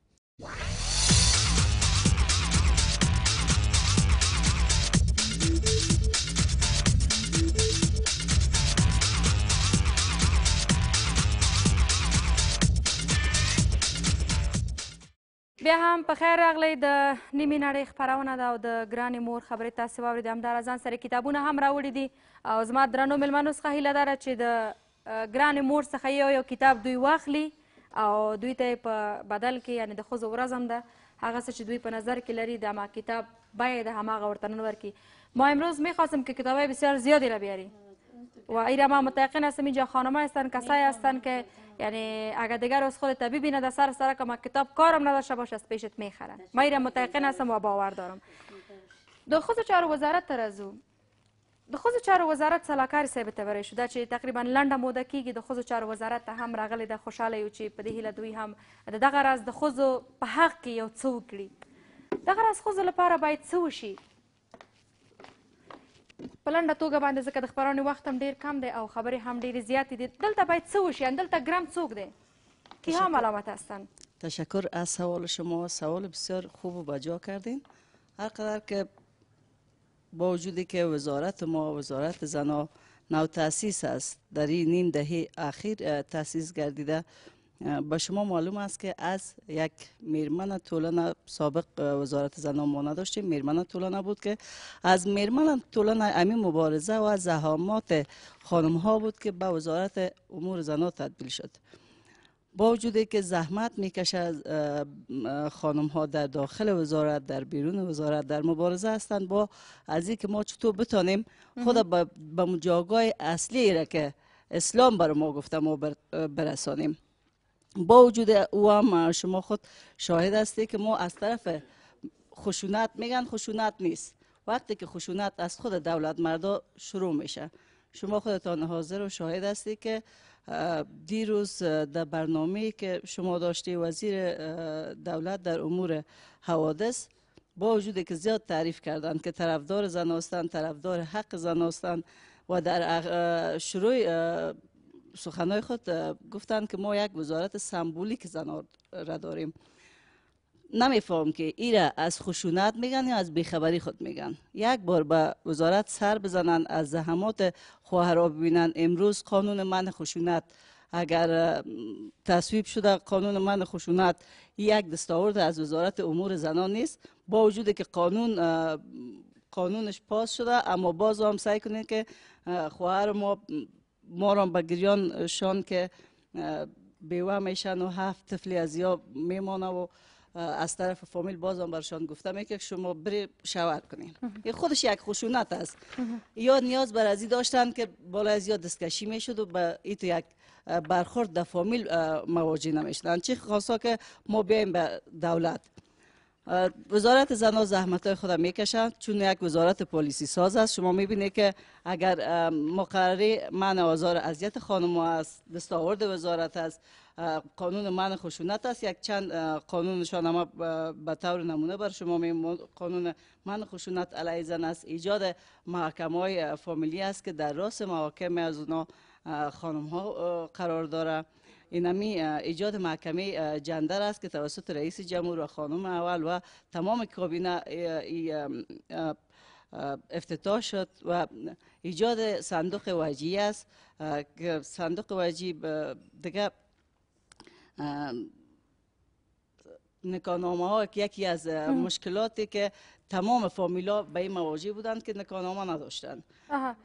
بیا هم په خیر راغلی. د نیمې نړۍ خپرونه ده او د ګرانې مور خبرې تاسې واورېدې. همداراز ځان سره کتابونه هم راوړي دي او زما درنو مېلمنو څخه هیله دا ده چې د ګرانې مور څخه یو یو کتاب دوی واخلي او دوی ته یې په بدل کې یعنې د ښځو ورځ هم ده هغه څه چې دوی په نظر کې لري د ما کتاب بیه ده هماغه ورته نن ورکړي. ما امروز میخواستم که کتابای بسیار زیادی را بیاری و ایرا ما متقن هستم اینجا خانم‌ها هستن، کسایی هستن که یعنی اگر دیگر روز خودت ببینه در سر سر که ما کتاب کارم نداشته باشه از پیشت میخرن. ما ایرا متقن هستم و باور دارم. د ښځو چارو وزارت ته راځو. د ښځو چارو وزارت سلاکار صاحب ته بری شو دا چې تقریبا لنډه موده کېږي د ښځو چارو وزارت ته هم راغلی ده. خوشحاله یو چې په دې هیله دوی هم د دغه راز د ښځو په حق کې یو څه وکړي. دغه راز ښځو لپاره باید څه وشي په لنډه توګه باندې، ځکه د خپرونې وخت هم ډېر کم دی او خبرې هم ډېرې زیاتې دي. دلته باید څه وشي؟ دلته ګرم څوک دی؟ کیها ملامت هستن؟ تشکر از سوال شما. سوال بسیار خوب و بجا کردین. هر قدر که با وجودی که وزارت ما وزارت زنا نو تاسیس است در این نیم دهه اخیر تاسیس گردیده، با شما معلوم است که از یک میرمن طولانه سابق وزارت زنان ما نداشتیم. میرمن طولانه بود که از میرمن طولانه همین مبارزه و زحمات خانم ها بود که به وزارت امور زنان تبدیل شد. با وجودی که زحمت میکشه خانم ها در داخل وزارت در بیرون وزارت در مبارزه هستند با از اینکه ما چطور بتانیم خود به جایگاه اصلی را که اسلام بر ما گفته ما برسانیم. با وجود او هم شما خود شاهد هستی که ما از طرف خشونت، میگن خشونت نیست، وقتی که خشونت از خود دولت مردا شروع میشه. شما خودتان حاضر و شاهد هستی که دیروز در برنامه‌ای که شما داشتی وزیر دولت در امور حوادث، با وجودی که زیاد تعریف کردند که طرفدار زن هستند، طرفدار حق زن هستند و در شروع سخنهای خود گفتند که ما یک وزارت سمبولیک زن را داریم. نمیفهم که ایره از خشونت میگن یا از بیخبری خود میگن. یک بار به وزارت سر بزنن، از زحمات خواهرها ببینن. امروز قانون منع خشونت اگر تصویب شده، قانون منع خشونت یک دستاورد از وزارت امور زنان نیست، با وجودی که قانون قانونش پاس شده، اما باز هم سعی کنین که خواهر ما ما را به گریان شان که بیوه میشن و هفت طفلی از یا میمانه و از طرف فامیل باز هم برشان گفته میگه که شما بری شوهر کنین. این خودش یک خشونت است. یا نیاز بر ازی داشتن که بالا از یا دستکشی میشد و به ایتو یک برخورد در فامیل مواجه نمیشدن. چی خواستا که ما بیایم به دولت. وزارت زنان زحمت‌های خود میکشند چون یک وزارت پالیسی ساز است. شما میبینید که اگر مقرری منع آزار اذیت خانم‌ها است، دستاورد وزارت است، قانون منع خشونت است، یک چند قانونشان هم به طور نمونه بر شما میگم. قانون منع خشونت علیه زن است، ایجاد محکمه‌های فامیلی است که در راس محاکم از اونا خانم‌ها قرار داره. اینمی ایجاد محکمه جندر است که توسط رئیس جمهور و خانم اول و تمام کابینه افتتاح شد و ایجاد صندوق وجیه است که صندوق وجیه دیگه نکاحنامه ها یکی از مشکلاتی که تمام فامیلا به این مواجه بودند که نکاحنامه نداشتند. آها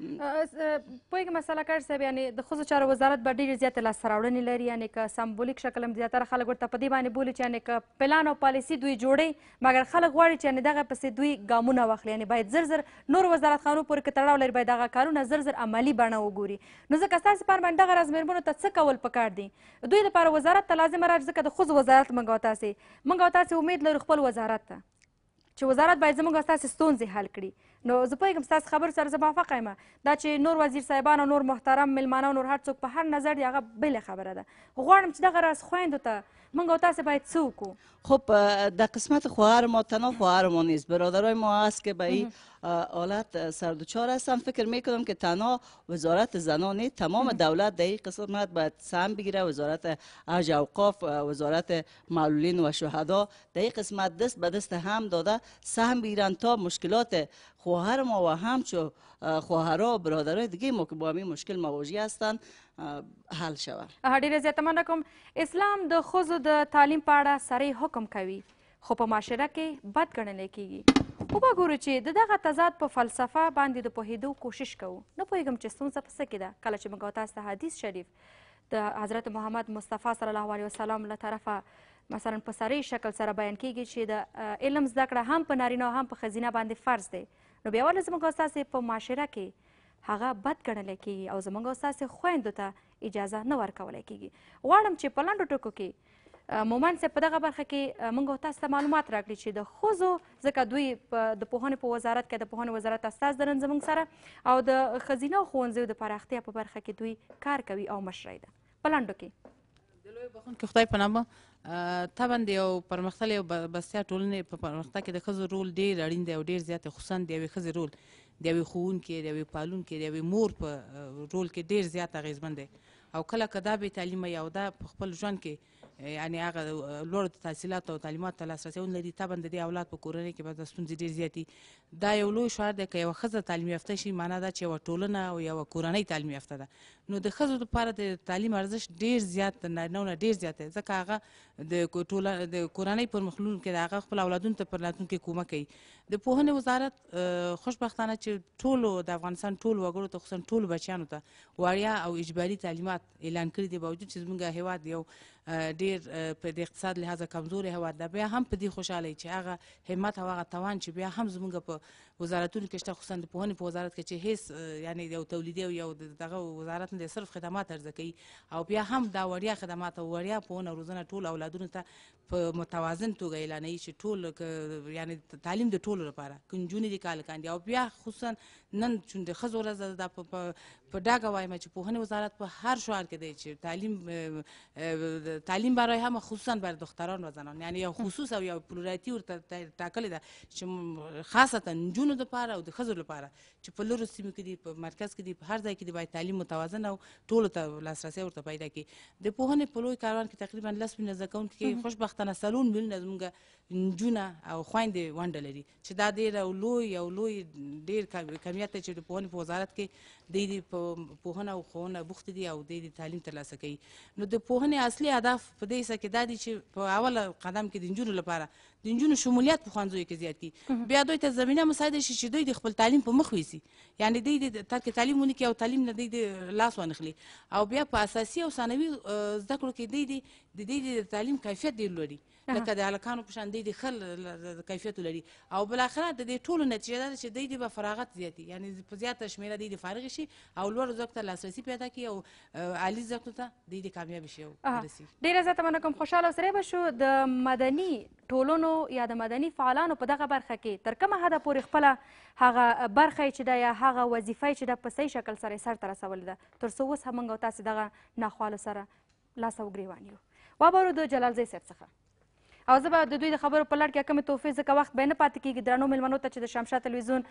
پوهیږم مسله کار صاحب، یعنی د ښځو چارو وزارت به ډېرې زیاتې لاسته راوړنې لري، یعنی که سمبولیک شکل هم زیاتره خلک ورته په دې باندې بولي چې یعنی که پلان او پالیسي دوی جوړوي، مګر خلک غواړي چې یعنی دغه پسې دوی ګامونه واخلي، یعنی باید زر زر نور وزارت خانو پورې که تړاو لري باید دغه کارونه زر زر عملي بڼه وګوري. نو ځکه ستاسې پاره باندې دغه راز مېرمنو ته څه کول پکار دي؟ دوی دپاره وزارت ته لازمه راځي، ځکه د ښځو وزارت موږ او تاسې موږ او تاسې امید لرو خپل وزارت ته چې وزارت باید زموږ او ستاسې ستونزې حل کړي. نو زه پوهېږم ستاسې خبرو سره زه موافقه یم، دا چې نور وزیر صاحبان او نور محترم میلمانه او نور هر څوک په هر نظر دی هغه بله خبره ده، خو غواړم چې دغه راز خویندو ته موږ او تاسې باید څه وکړو؟ خب در قسمت خواهر ما تنها خواهر ما نیست، برادرای ما هست که به این حالت سردوچار هستن. فکر میکنم که تنها وزارت زنان نیست، تمام دولت در این قسمت باید سهم بگیره. وزارت حج اوقاف، وزارت معلولین و شهدا در این قسمت دست به دست هم داده سهم بگیرن تا مشکلات خواهر ما و همچو خواهرها و برادرای دیگه ما که با همین مشکل مواجه هستند حل شود. ډیره زیاته مننه کوم. اسلام د ښځو د تعلیم په اړه صریح حکم کوي، خو په معاشره کې بد ګڼلی کیږي. وګورو چې د دغه تضاد په فلسفه باندې د پوهېدو کوشش کوو. نه پوهېږم چې ستونزه په څه کې ده. کله چې موږ او تاسو ته حدیث شریف د حضرت محمد مصطفی صلی الله علیه وسلم له طرفه مثلا په صریح شکل سره بیان کیږي چې د علم زده کړه هم په نارینه او هم په ښځینه باندې فرض دی، نو بیا ولې زموږ او ستاسې په معاشره کې هغه بد ګڼلی کیږي او زموږ او ستاسې خویندو ته اجازه نه ورکولی کیږي؟ غواړم چې په لنډو ټکو کې مومن صاحب په دغه برخه کې موږ او تاسو ته معلومات راکړي چې د ښځو، ځکه دوی د پوهنې په وزارت کې د پوهنې وزارت استازي نن زموږ سره او د ښځینه ښوونځیو د پراختیا په برخه کې دوی کار کوي او مشرۍ ده. په لنډو کې د لوی بخښونکي خدای په نامه طبعا د یو پرمختللې او بسیا ټولنې په پرمختګ کې د ښځو رول ډېر اړین دی او ډېر زیات، خصوصا د یوې ښځې رول د یوې ښوونکې، د یوې پالونکې، د یوې مور په رول کې ډېر زیات اغېزمن دی. او کله که دا بې تعلیمه یا دا په خپل ژوند کې یعنې هغه لوړو تحصیلاتو او تعلیماتو ته لاسرسی ونه لري، طبعا د دې اولاد په کورنۍ کې به دا ستونزې ډېر زیاتې. دا یو لوی شعار دی، که یوه ښځه تعلیم یافته شي معنا دا چې یوه ټولنه او یوه کورنۍ تعلیم یافته ده. نو د ښځو لپاره د تعلیم ارزښت ډېر زیات د نارینهو نه ډېر زیات دی، ځکه هغه د کورنۍ پرمخلون کې د هغه خپل اولادونو ته پر راتلونکي کومک کوي. د پوهنې وزارت خوشبختانه چې ټولو د افغانستان ټولو وګړو ته خصوصا ټولو بچیانو ته وړیا او اجباري تعلیمات اعلان کړي دي، باوجود چې زموږ هېواد یو ډېر په د اقتصاد لحاظه کمزوری هېواد ده، بیا هم په دې خوشحاله چې هغه همت او هغه توان چې بیا هم زموږ په وزارتونو کې شته، خصوصا د پوهنې په وزارت کې چې هیڅ یعنې یو تولیدي او یو دغه وزارت نه دی صرف خدمات عرضه کوي او بیا هم دا وړیا خدمات او وړیا پوهنه او روزنه ټول اولادونو ته په متوازن توګه اعلانوي چې ټول یعنی تعلیم د ټولو لپاره که نجونې دي که هلکان دي او بیا خصوصا نن چون د ښځو ورځ ده دا په ډاګه وایم چې پوهنې وزارت په هر شعار کې دی چې تعلیم تعلیم برای همه خصوصا بر دختران و زنان یعنی یو خصوص او یو پلورالتي ورته ټاکلې ده چې خاصتا نجونو دپاره او د ښځو لپاره چې په لرو سیمو کې دي په مرکز کې دي په هر ځای کې دي باید تعلیم متوازن او ټولو ته لاسرسی ورته پیدا کړي د پوهنې په لوی کاروان کې تقریبا لس میلیونه زده کوونکي کې خوشبختانه څلور میلیونه زموږ نجونه او خویندې ونډه لري چې دا ډېر لوی او لوی ډېر کمیت دی چې د پوهنې په وزارت کې دوی دې په پوهنه او ښوونه بوختې دي او دوی دې تعلیم ترلاسه کوي نو د پوهنې اصلي هدف په دې حصه کې دا دی چې په اوله قدم کې د نجونو لپاره د نجونو شمولیت په ښوونځیو کې زیات کړي بیا دوی ته زمینه مساعده شي چې دوی د خپل تعلیم په مخ ویسي یعنی دوی د ترک تعلیم ونه کړي او تعلیم نه دوی د لاس وانخلي او بیا په اساسي او ثانوي زده کړو کې دوی د دوی د تعلیم کیفیت ډېر لوړي لکه د هلکانو په شان دوی د ښه کیفیت لري او بالاخره د دې ټولو نتیجه دا ده چې دوی به فراغت زیاتي یعنی په زیاته شمېره دوی د فارغ شي او لوړو زده کړو ته لاسرسي پیدا کړي او عالي زده کړو ته دوی د کامیاب شي او ورسي. ډېره زیاته مننه کوم. خوشحاله اوسئ به شو د مدني ټولنو یا د مدني فعالانو په دغه برخه کې تر کومه حده پورې خپله هغه برخه چې ده یا هغه وظیفه چې ده په صحیح شکل سره یې سرته رسولې ده تر څو اوس هم موږ او تاسې دغه ناخوالو سره لاس او ګرېوان یو. وابرو د جلالزی صاحب څخه او زه به د دوی د خبرو په لړ کې کومې تحفې ځکه وخت به یې نه پاتې کېږي درنو مېلمنو ته چې د شمشاد تلویزیون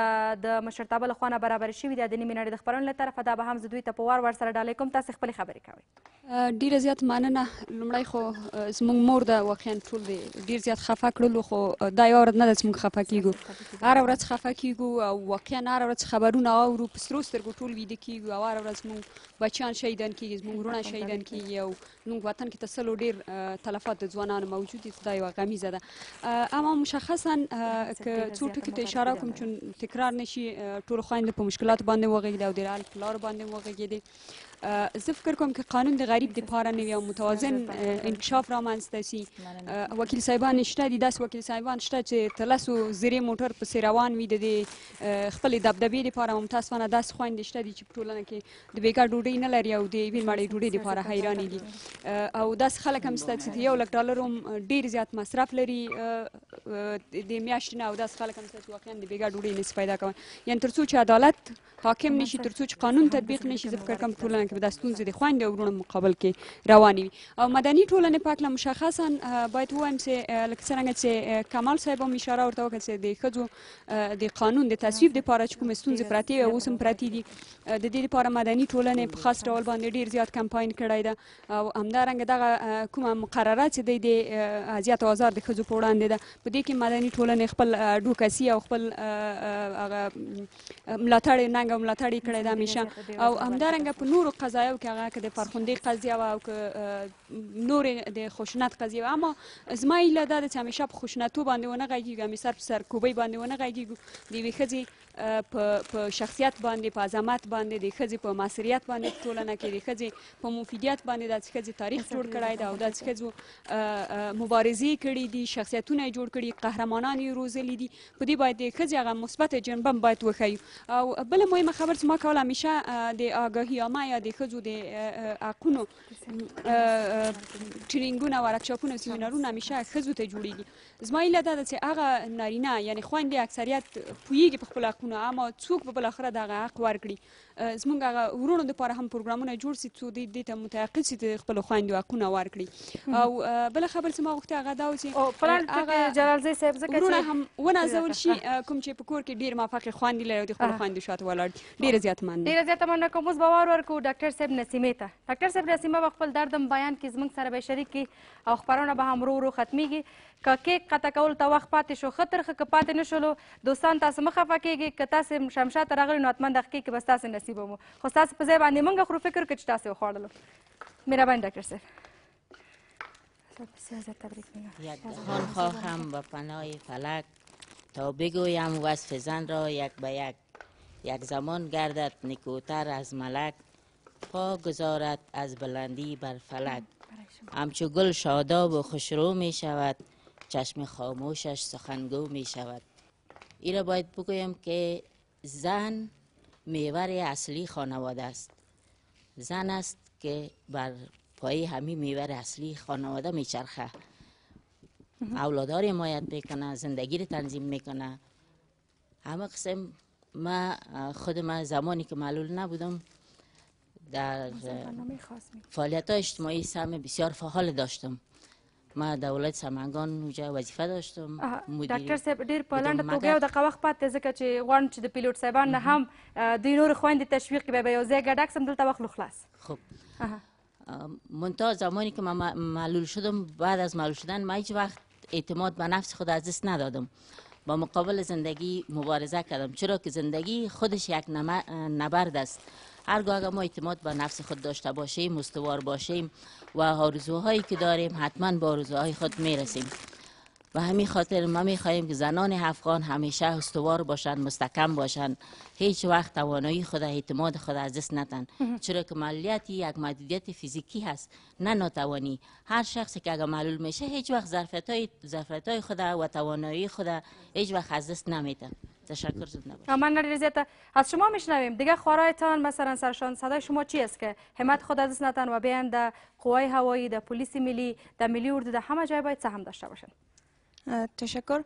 د مشرتابه له خوا نه برابرې شوي دي د نیمې نړۍ د خپرونې له طرفه دا به هم زه دوی ته په وار وار سره ډالۍ کوم. تاسې خپلې خبرې کوئ. ډیره زیات مننه. لومړی خو زموږ مور ده واقعا ټول دی ډیر زیات خفه کړلو خو دا یوه ورځ نه ده چې موږ خفه کیږو هره ورځ خفه کیږو او واقعا هره ورځ خبرونه اورو په سرو سترګو ټول ویده کیږو او هره ورځ موږ بچیان شهیدان کیږي زموږ وروڼه شهیدان کیږي او زموږ وطن کې تسلو ډیر تلفات د ځوانانو موجود دي دا یوه غمیزه ده. اما مشخصا که څو ټکي ته اشاره کوم چون تکرار نشي ټولو خویندو په مشکلاتو باندې وغږېدې او د حل په لارو باندې وغږېدې. زه فکر کوم که قانون د غریب دپاره نوي او متوازن انکشاف رامنځته سي وکیل صاحبان شته دي داسې وکیل صاحبان شته چې تر لسو زرې موټر پسې روان وي د دې خپلې دبدبې دپاره متاسفانه داسې خویندې شته دي چې په ټولنه کې د بېګا ډوډۍ نه لري او د یوې مړۍ ډوډۍ دپاره حیرانې دي او داسې خلک هم شته چې د یو لک ډالر هم ډېر زیات مصرف لري د میاشتې نه او داسې خلک هم شته چې واقعا د بېګا ډوډۍ نسي پیدا کوی یعنې تر څو چې عدالت حاکم نشي تر څو چې قانون تطبیق نشي زه فکر کوم ټولنه کې به دا ستونزې د خویندو او وروڼو مقابل کې روانې وي او مدني ټولنې په هکله مشخصا باید ووایم چې لکه څرنګه چې کمال صاحب هم اشاره ورته وکړه چې د ښځو د قانون د تصویب دپاره چې کومې ستونزې پرتې وي او اوس هم پرتې دي د دې دپاره مدني ټولنې په خاص ډول باندې ډېر زیات کمپاین کړی ده او همدارنګه دغه کومه مقرره چې دی د اذیت او آزار د ښځو په وړاندې ده په دې کې مدني ټولنې خپل اډوکسي او خپل هغه ملاتړ یې ننګ او ملاتړ یې کړی ده همیشه او همدارنګه په نورو قضایاو کې هغه که د فرخندې قضیه وه او که نورې د خشونت قضیه وه اما زما هیله دا ده چې همیشه په خشونتو باندې ونه غږېږو همیشه په سرکوبۍ باندې ونه غږېږو د یوې ښځې په شخصیت باندې په عظمت باندې د ښځې په ماسریت باندې په ټولنه کې د ښځې په مفیدیت باندې داسې ښځې تاریخ جوړ کړی ده او داسې ښځو مبارزې کړي دي شخصیتونه یې جوړ کړي قهرمانان یې روزلي دي په دې باید د ښځې هغه مثبت جنبه هم باید وښیو او بله مهمه خبر چې ما کوله همیشه د آګاهي عامه یا د ښځو د حقونو ټرینینګونه ورکشاپونه سیمینارونه همیشه ښځو ته جوړېږي زما هیله دا ده چې هغه نارینه یعنې خویندې اکثریت پوهېږي په خپلو حقونو اما څوک به بالاخره د هغه حق ورکړي زموږ هغه وروڼو دپاره هم پروګرامونه جوړ سي څو دوی دې ته متعقد سي د خپلو خویندو حقونه ورکړي او بله خبر چې ما غوښتې هغه دا و چې وروڼه هم ونازول شي کوم چې په کور کې ډېر موفقې خویندې لري او د خپلو خویندو شاته ولاړ دي ډېره زیاته مننه ډېره زیاته مننه کوم اوس به وار ورکړو ډاکټر صاحب نسیمې ته ډاکټر صاحب نسیمه به خپل درد هم بیان کړي زموږ سره به یې شریک کړي او خپرونه به هم ورو ورو ختمیږي که کیک قطع کولو ته وخت پاتې شو ښه ترخه که پاتې نه شولو دوستان تاسو مه خفه کېږئ که تاسې شمشاد ته راغلي نو حتما دغه کیک به ستاسې نصیب مو خو ستاسې په ځای باندې موږ خورو فکر که چې تاسې وخوړلو مهرباني ډاکټر صاحب یک دهان خواهم به پناه فلک تا بگویم وصف زن را یک به یک یک زمان گردد نکوتر از ملک پا گذارد از بلندی بر فلک همچو گل شاداب و خوشرو می شود چشم خاموشش سخنگو می شود. ایره باید بگویم که زن محور اصلی خانواده است زن است که بر پای همین میوه اصلی خانواده میچرخه، اولادها رو حمایت میکنه، زندگی رو تنظیم میکنه. همه قسم ما خود ما زمانی که معلول نبودم در فعالیت های اجتماعی سهم بسیار فعال داشتم. ما در ولایت سمنگان اونجا وظیفه داشتم. ډاکټر صاحب ډېر په لنډه توګه یو دقیقه وخت پاتې ځکه چې غواړم چې د پیلوټ صاحبان نه هم دوی نور خویندې تشویق کړي، به یو ځای ګډ عکس هم دلته واخلو خلاص. خب منتها زمانی که من معلول شدم، بعد از معلول شدن ما هیچ وقت اعتماد به نفس خود از دست ندادم. با مقابل زندگی مبارزه کردم، چرا که زندگی خودش یک نبرد است. هرگاه اگر ما اعتماد به نفس خود داشته باشیم، استوار باشیم و آرزوهایی که داریم، حتما به آرزوهای خود میرسیم. و همین خاطر ما میخواهیم که زنان افغان همیشه استوار باشند، مستحکم باشند، هیچ وقت توانایی خود، اعتماد خود از دست ندن. چرا که معلولیت یک محدودیت فیزیکی هست، نه ناتوانی. هر شخصی که اگر معلول میشه هیچ وقت ظرفیت‌های ظرفیت‌های خود و توانایی خود هیچ وقت از دست نمیده. تشکر زنده باشید. من نریزیت از شما میشنویم دیگه. خوارایتان مثلا سرشان صدای شما چی است که همت خود از دست ندن و بیان در قوای هوایی، در پلیس ملی، در ملی اردو، در همه جای باید سهم داشته باشن؟ تشکر.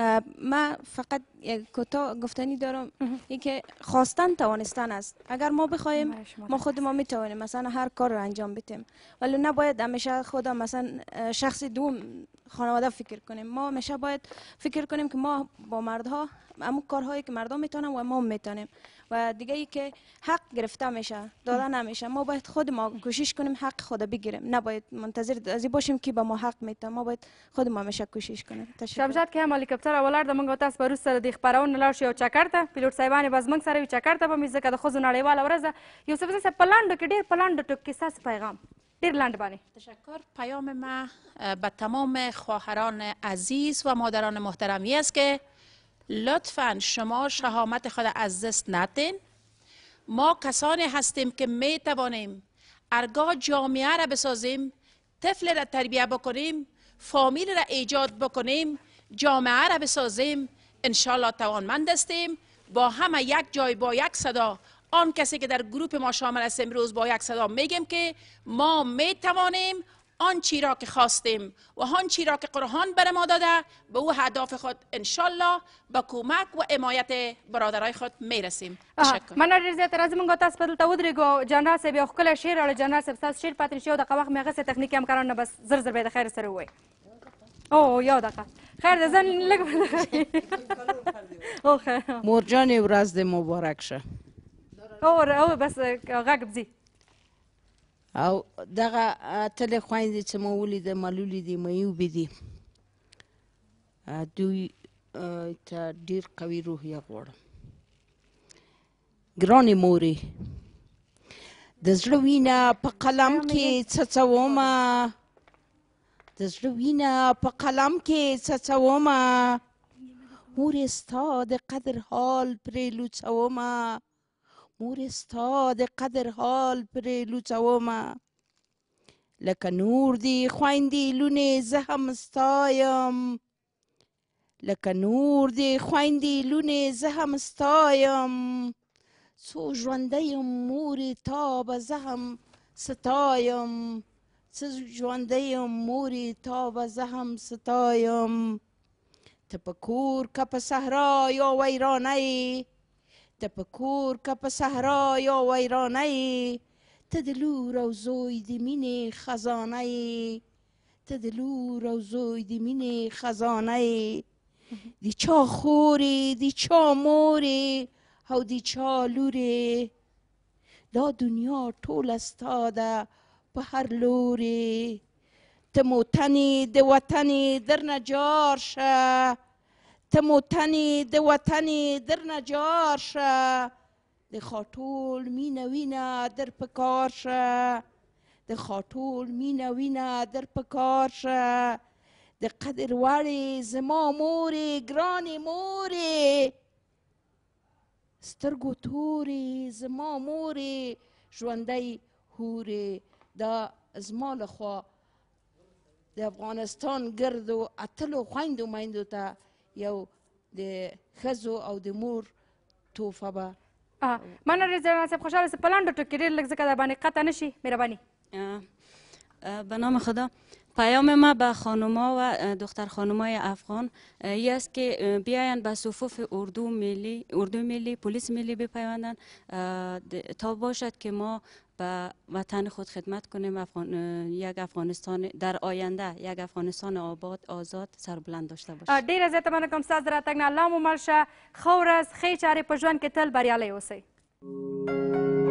ما فقط یک کوتاه گفتنی دارم، این که خواستن توانستن است. اگر ما بخوایم ما خود ما میتوانیم مثلا هر کار رو انجام بدیم، ولی نباید همیشه خدا مثلا شخص دوم خانواده فکر کنیم. ما همیشه باید فکر کنیم که ما با مردها همون کارهایی که مردم میتونن و ما میتونیم. و دیگه ای که حق گرفته میشه، داده نمیشه، ما باید خود ما کوشش کنیم حق خود بگیریم. نباید منتظر ازی باشیم که با ما حق میته. ما باید خود ما همیشه کوشش کنیم. شمشاد که هم هلیکوپتر ولر د منګو تاسو پروس سره د خبرونه لاړ شي او چکر ته پیلوټ صاحبانې بس موږ سره یو چکر ته به مې ځکه د ښځو نړیواله ورځ ده. یوسف صاحب په لنډو کې ډېر په لنډو ټکو کې ستاسو پیغام ډېر لنډ باندې. تشکر. پیام ما به تمام خواهران عزیز و مادران محترمی است که لطفاً شما شهامت خود از دست ندین. ما کسانی هستیم که می توانیم ارگاه جامعه را بسازیم، طفل را تربیه بکنیم، فامیل را ایجاد بکنیم، جامعه را بسازیم. انشالله توانمند هستیم. با همه یک جای با یک صدا، آن کسی که در گروپ ما شامل است امروز با یک صدا میگیم که ما می توانیم آن چی را که خواستیم و آن چی را که قرآن بر ما داده به او هدف خود انشالله با کمک و حمایت برادرای خود میرسیم. تشکر. من ډېر زیات راځم موږ تاسو په دلته ودرېږو. جنرال صاحب یو ښکلی شعر اړه جنرال صاحب ستاسو شعر پاتې شي. یو دقیقه وخت مې اخیستی تخنیکي همکارانو نه، بس زر زر به یې د خیر سره ووایي. او یو دقیقه خیر ده زن لږ مورجان ورځ دې مبارک شه. او بس غږ بځي. او دغه اتلې خویندې چې ما ولیده معلولې دي، معیوبې دي، دوی ته ډېر قوي روحیه غواړم. ګرانې مورې، د زړه وینه په قلم کې څڅومه، د زړه وینه په قلم کې څڅومه، مورې ستا د قدر حال پرې لوڅومه، مورې ستا د قدر حال پرې لوڅومه. لکه نور دي خویندې لونې زه هم ستایم، لکه نور دي خویندې لونې زه هم ستایم، څو ژوندی یم مورې تا به زه هم ستایم، څه ژوندی یم مورې تا به زه هم ستایم. ته په کور که په صحرا یا ویرانه، ته په کور که په صحرا یا ویرانه، ته د لور او زوی د مینې خزانه، ته د لور او زوی د مینې خزانه، د چا خورې د چا مورې او د چا لورې، دا دنیا ټوله ستا ده په هر لورې. ته موتنې د وطنې درنه جار شه، ته موتنې د وطنې درنه جار شه، د خاټول مینه وینه در په کار شه، د خاټول مینه وینه در په کار شه، د قدر وړې زما مورې ګرانې مورې، سترګو تورې زما مورې ژوندی هورې. دا زما لخوا د افغانستان ګردو اتلو خویندو میندو ته یو د ښځو او د مور توفه به مننه ډېر زیات صاحب خوشحاله اوسئ. په لنډو ټکو کې ډېر لږ ځکه در باندې قطع نه شي مهرباني. به نام خدا. پیام ما به خانوما و دختر خانمای افغان این است که بیاین به صفوف اردو ملی اردو ملی پلیس ملی بپیوندن تا باشد که ما به وطن خود خدمت کنیم. افغان... یک افغانستان در آینده یک افغانستان آباد آزاد سربلند داشته باشیم. ډیره زیاته مننه کوم ستاسو د راتګ نه. الله مو مل شه. ښه ورځ ښې چارې په ژوند کې تل بریالي اوسئ.